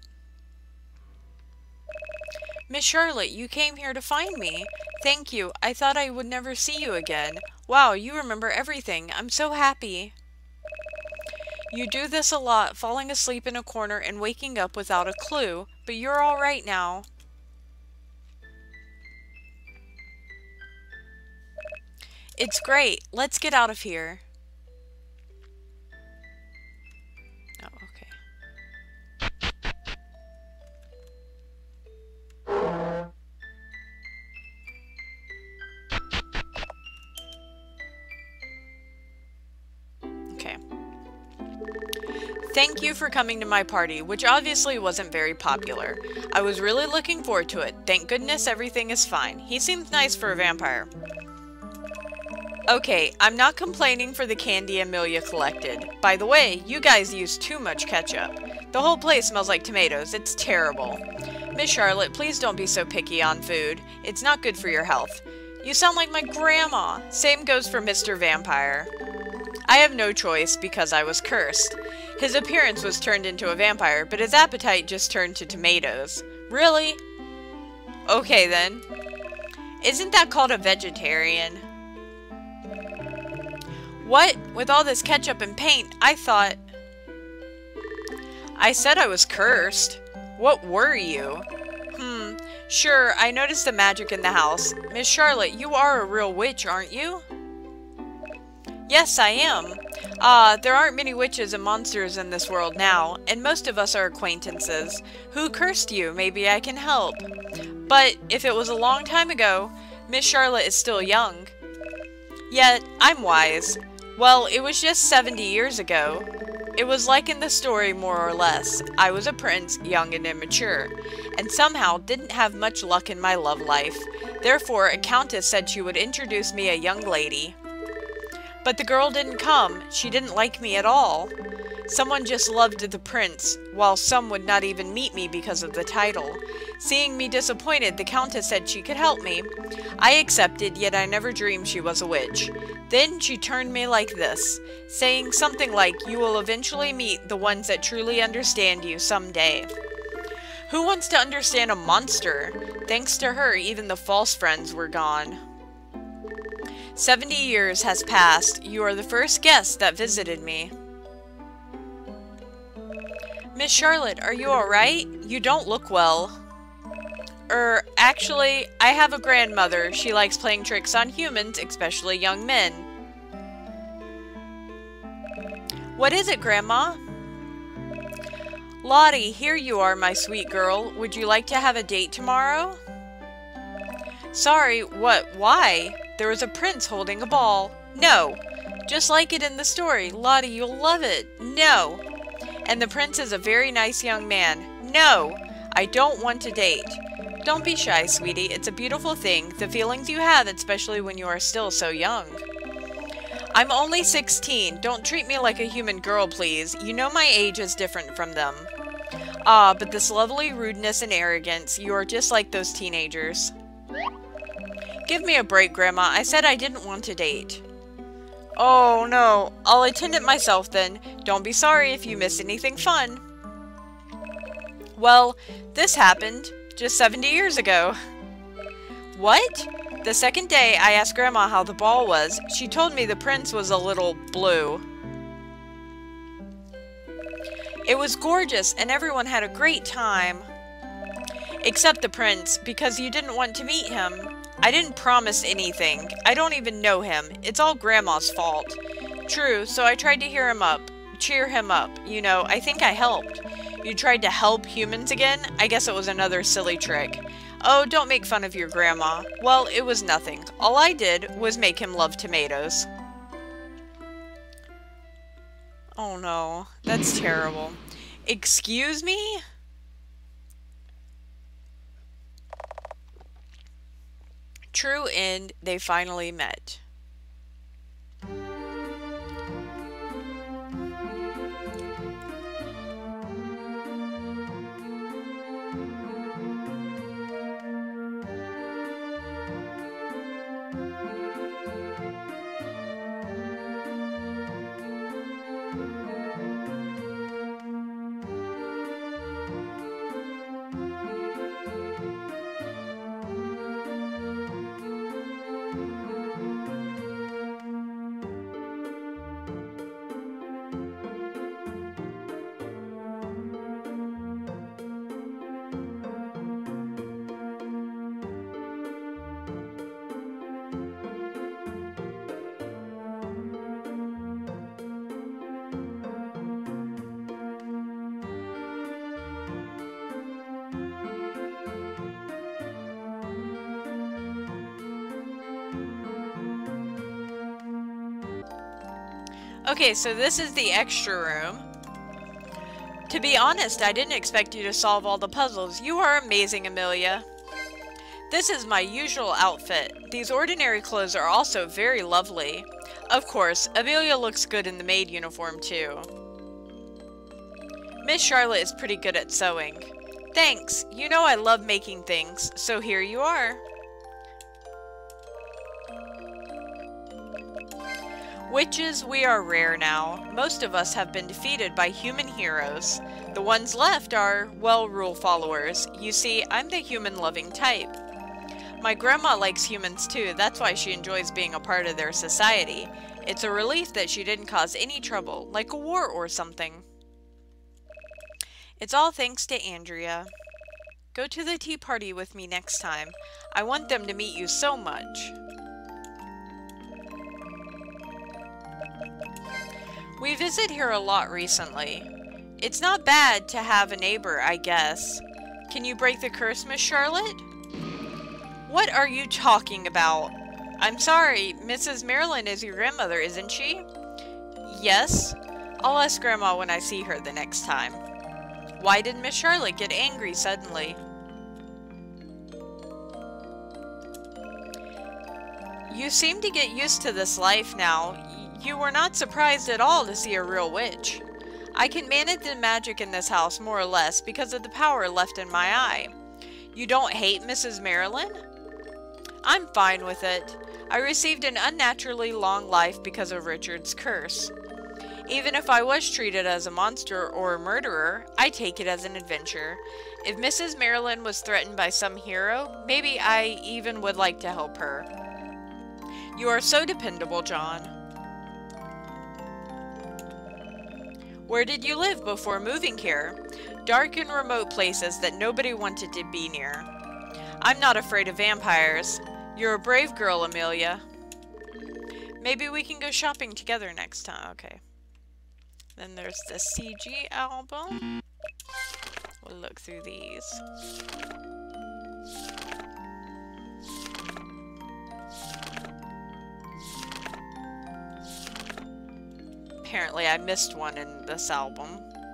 Miss Charlotte, you came here to find me. Thank you. I thought I would never see you again. Wow, you remember everything. I'm so happy. You do this a lot, falling asleep in a corner and waking up without a clue, but you're all right now. It's great. Let's get out of here. Oh, okay. Okay. Thank you for coming to my party, which obviously wasn't very popular. I was really looking forward to it. Thank goodness everything is fine. He seems nice for a vampire. Okay, I'm not complaining for the candy Amelia collected. By the way, you guys use too much ketchup. The whole place smells like tomatoes. It's terrible. Miss Charlotte, please don't be so picky on food. It's not good for your health. You sound like my grandma. Same goes for Mister Vampire. I have no choice because I was cursed. His appearance was turned into a vampire, but his appetite just turned to tomatoes. Really? Okay then. Isn't that called a vegetarian? What? With all this ketchup and paint, I thought... I said I was cursed. What were you? Hmm, sure, I noticed the magic in the house. Miss Charlotte, you are a real witch, aren't you? Yes, I am. Ah, uh, there aren't many witches and monsters in this world now, and most of us are acquaintances. Who cursed you? Maybe I can help. But if it was a long time ago, Miss Charlotte is still young. Yet, I'm wise. Well, it was just seventy years ago. It was like in the story, more or less. I was a prince, young and immature, and somehow didn't have much luck in my love life. Therefore, a countess said she would introduce me a young lady. But the girl didn't come. She didn't like me at all. Someone just loved the prince, while some would not even meet me because of the title. Seeing me disappointed, the countess said she could help me. I accepted, yet I never dreamed she was a witch. Then she turned me like this, saying something like, "You will eventually meet the ones that truly understand you someday." Who wants to understand a monster? Thanks to her, even the false friends were gone. Seventy years has passed. You are the first guest that visited me. Miss Charlotte, are you alright? You don't look well. Er, actually, I have a grandmother. She likes playing tricks on humans, especially young men. What is it, Grandma? Lottie, here you are, my sweet girl. Would you like to have a date tomorrow? Sorry, what? Why? There was a prince holding a ball. No. Just like it in the story. Lottie, you'll love it. No. And the prince is a very nice young man. No. I don't want to date. Don't be shy, sweetie. It's a beautiful thing, the feelings you have, especially when you are still so young. I'm only sixteen. Don't treat me like a human girl, please. You know my age is different from them. Ah, but this lovely rudeness and arrogance, you are just like those teenagers. Give me a break, Grandma. I said I didn't want to date. Oh, no. I'll attend it myself then. Don't be sorry if you miss anything fun. Well, this happened just seventy years ago. What? The second day I asked Grandma how the ball was, she told me the prince was a little blue. It was gorgeous, and everyone had a great time. Except the prince, because you didn't want to meet him. I didn't promise anything. I don't even know him. It's all Grandma's fault. True, so I tried to hear him up. Cheer him up. You know, I think I helped. You tried to help humans again? I guess it was another silly trick. Oh, don't make fun of your grandma. Well, it was nothing. All I did was make him love tomatoes. Oh no, that's terrible. Excuse me? True end, they finally met. Okay, so this is the extra room. To be honest, I didn't expect you to solve all the puzzles. You are amazing, Amelia. This is my usual outfit. These ordinary clothes are also very lovely. Of course, Amelia looks good in the maid uniform too. Miss Charlotte is pretty good at sewing. Thanks. You know I love making things, so here you are. Witches, we are rare now. Most of us have been defeated by human heroes. The ones left are, well, rule followers. You see, I'm the human-loving type. My grandma likes humans too, that's why she enjoys being a part of their society. It's a relief that she didn't cause any trouble, like a war or something. It's all thanks to Andrea. Go to the tea party with me next time. I want them to meet you so much. We visit here a lot recently. It's not bad to have a neighbor, I guess. Can you break the curse, Miss Charlotte? What are you talking about? I'm sorry, Missus Marilyn is your grandmother, isn't she? Yes. I'll ask Grandma when I see her the next time. Why did Miss Charlotte get angry suddenly? You seem to get used to this life now. You were not surprised at all to see a real witch. I can manage the magic in this house more or less because of the power left in my eye. You don't hate Missus Marilyn? I'm fine with it. I received an unnaturally long life because of Richard's curse. Even if I was treated as a monster or a murderer, I take it as an adventure. If Missus Marilyn was threatened by some hero, maybe I even would like to help her. You are so dependable, John. Where did you live before moving here? Dark and remote places that nobody wanted to be near. I'm not afraid of vampires. You're a brave girl, Amelia. Maybe we can go shopping together next time. Okay. Then there's the C G album. We'll look through these. Apparently I missed one in this album.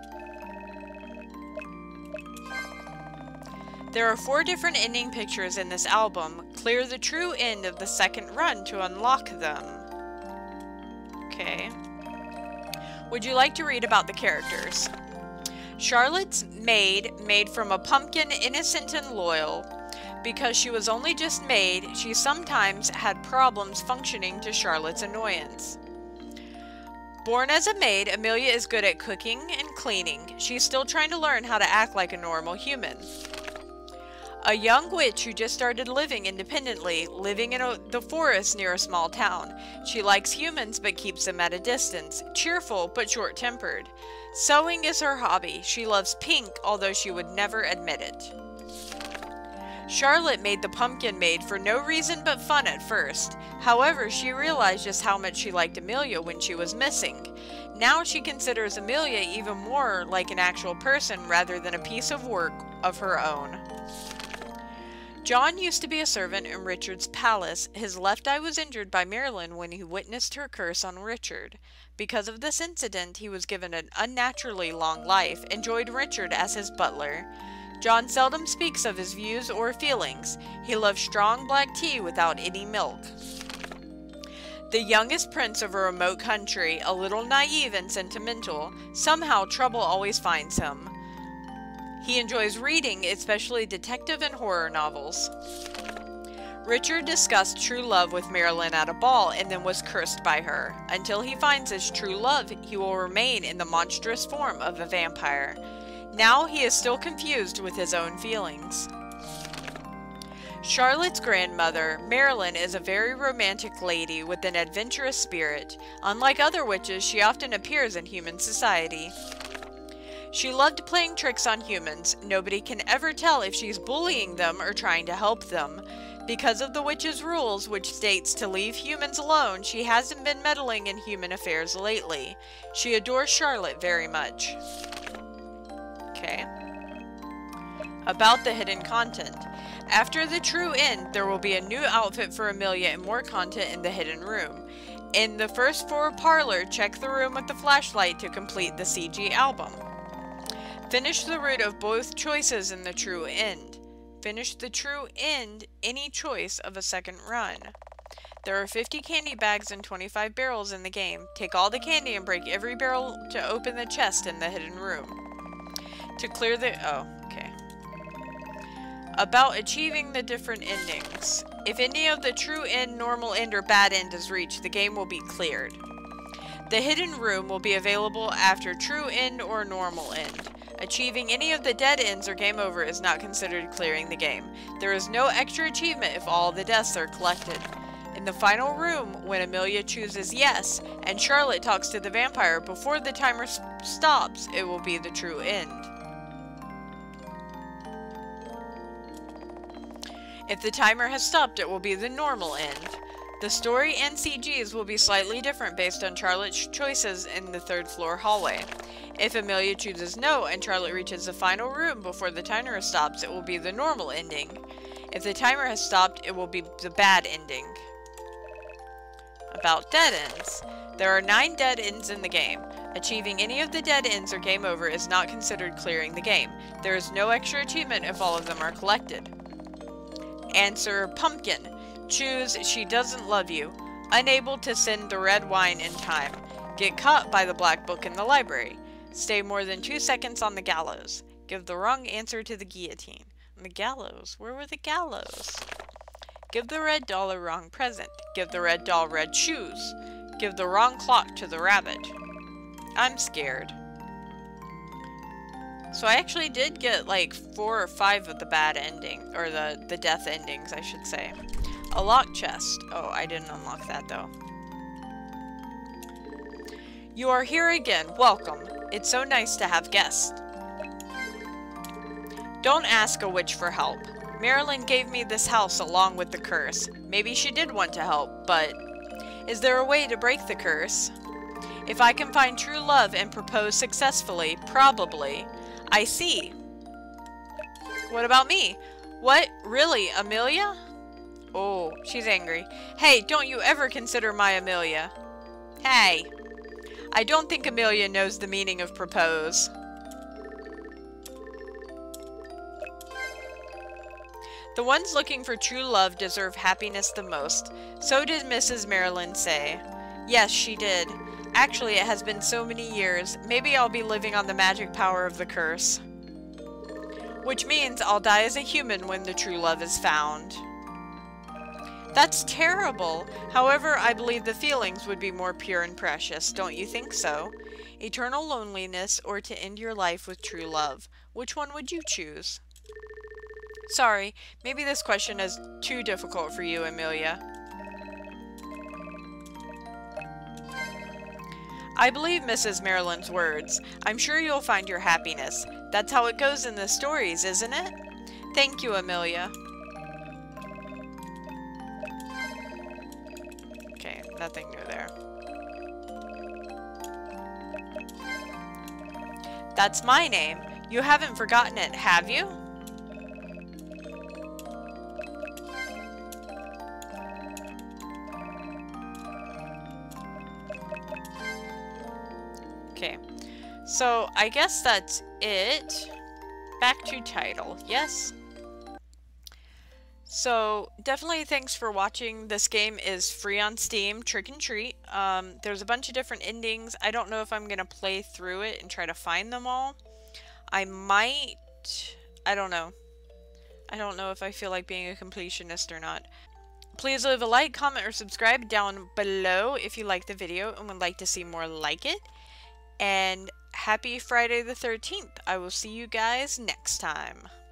There are four different ending pictures in this album. Clear the true end of the second run to unlock them. Okay. Would you like to read about the characters? Charlotte's maid, made from a pumpkin, innocent and loyal. Because she was only just made, she sometimes had problems functioning to Charlotte's annoyance. Born as a maid, Amelia is good at cooking and cleaning. She's still trying to learn how to act like a normal human. A young witch who just started living independently, living in a, the forest near a small town. She likes humans but keeps them at a distance, cheerful but short-tempered. Sewing is her hobby. She loves pink, although she would never admit it. Charlotte made the pumpkin maid for no reason but fun at first. However, she realized just how much she liked Amelia when she was missing. Now she considers Amelia even more like an actual person rather than a piece of work of her own. John used to be a servant in Richard's palace. His left eye was injured by Marilyn when he witnessed her curse on Richard. Because of this incident, he was given an unnaturally long life and joined Richard as his butler. John seldom speaks of his views or feelings. He loves strong black tea without any milk. The youngest prince of a remote country, a little naive and sentimental, somehow trouble always finds him. He enjoys reading, especially detective and horror novels. Richard discussed true love with Marilyn at a ball and then was cursed by her. Until he finds his true love, he will remain in the monstrous form of a vampire. Now he is still confused with his own feelings. Charlotte's grandmother, Marilyn, is a very romantic lady with an adventurous spirit. Unlike other witches, she often appears in human society. She loved playing tricks on humans. Nobody can ever tell if she's bullying them or trying to help them. Because of the witch's rules, which states to leave humans alone, she hasn't been meddling in human affairs lately. She adores Charlotte very much. Okay. About the hidden content. After the true end, there will be a new outfit for Amelia and more content in the hidden room. In the first floor parlor, check the room with the flashlight to complete the C G album. Finish the route of both choices in the true end. Finish the true end any choice of a second run. There are fifty candy bags and twenty-five barrels in the game. Take all the candy and break every barrel to open the chest in the hidden room. To clear the... oh, okay. About achieving the different endings. If any of the true end, normal end, or bad end is reached, the game will be cleared. The hidden room will be available after true end or normal end. Achieving any of the dead ends or game over is not considered clearing the game. There is no extra achievement if all the deaths are collected. In the final room, when Amelia chooses yes, and Charlotte talks to the vampire before the timer stops, it will be the true end. If the timer has stopped, it will be the normal end. The story and C Gs will be slightly different based on Charlotte's choices in the third floor hallway. If Amelia chooses no and Charlotte reaches the final room before the timer stops, it will be the normal ending. If the timer has stopped, it will be the bad ending. About dead ends. There are nine dead ends in the game. Achieving any of the dead ends or game over is not considered clearing the game. There is no extra achievement if all of them are collected. Answer: pumpkin. Choose she doesn't love you. Unable to send the red wine in time. Get caught by the black book in the library. Stay more than two seconds on the gallows. Give the wrong answer to the guillotine. The gallows? Where were the gallows? Give the red doll a wrong present. Give the red doll red shoes. Give the wrong clock to the rabbit. I'm scared. So I actually did get like four or five of the bad ending, or the, the death endings, I should say. A locked chest. Oh, I didn't unlock that though. You are here again. Welcome. It's so nice to have guests. Don't ask a witch for help. Marilyn gave me this house along with the curse. Maybe she did want to help, but... is there a way to break the curse? If I can find true love and propose successfully, probably. I see. What about me? What? Really, Amelia? Oh, she's angry. Hey, don't you ever consider my Amelia. Hey. I don't think Amelia knows the meaning of propose. The ones looking for true love deserve happiness the most. So did Missus Marilyn say. Yes, she did. Actually, it has been so many years. Maybe I'll be living on the magic power of the curse. Which means I'll die as a human when the true love is found. That's terrible. However, I believe the feelings would be more pure and precious. Don't you think so? Eternal loneliness or to end your life with true love. Which one would you choose? Sorry, maybe this question is too difficult for you, Amelia. I believe Missus Maryland's words. I'm sure you'll find your happiness. That's how it goes in the stories, isn't it? Thank you, Amelia. Okay, nothing new there. That's my name. You haven't forgotten it, have you? Okay, so I guess that's it. Back to title, yes. So definitely thanks for watching. This game is free on Steam, Trick and Treat. Um, there's a bunch of different endings. I don't know if I'm gonna play through it and try to find them all. I might, I don't know. I don't know if I feel like being a completionist or not. Please leave a like, comment, or subscribe down below if you liked the video and would like to see more like it. And happy Friday the thirteenth. I will see you guys next time.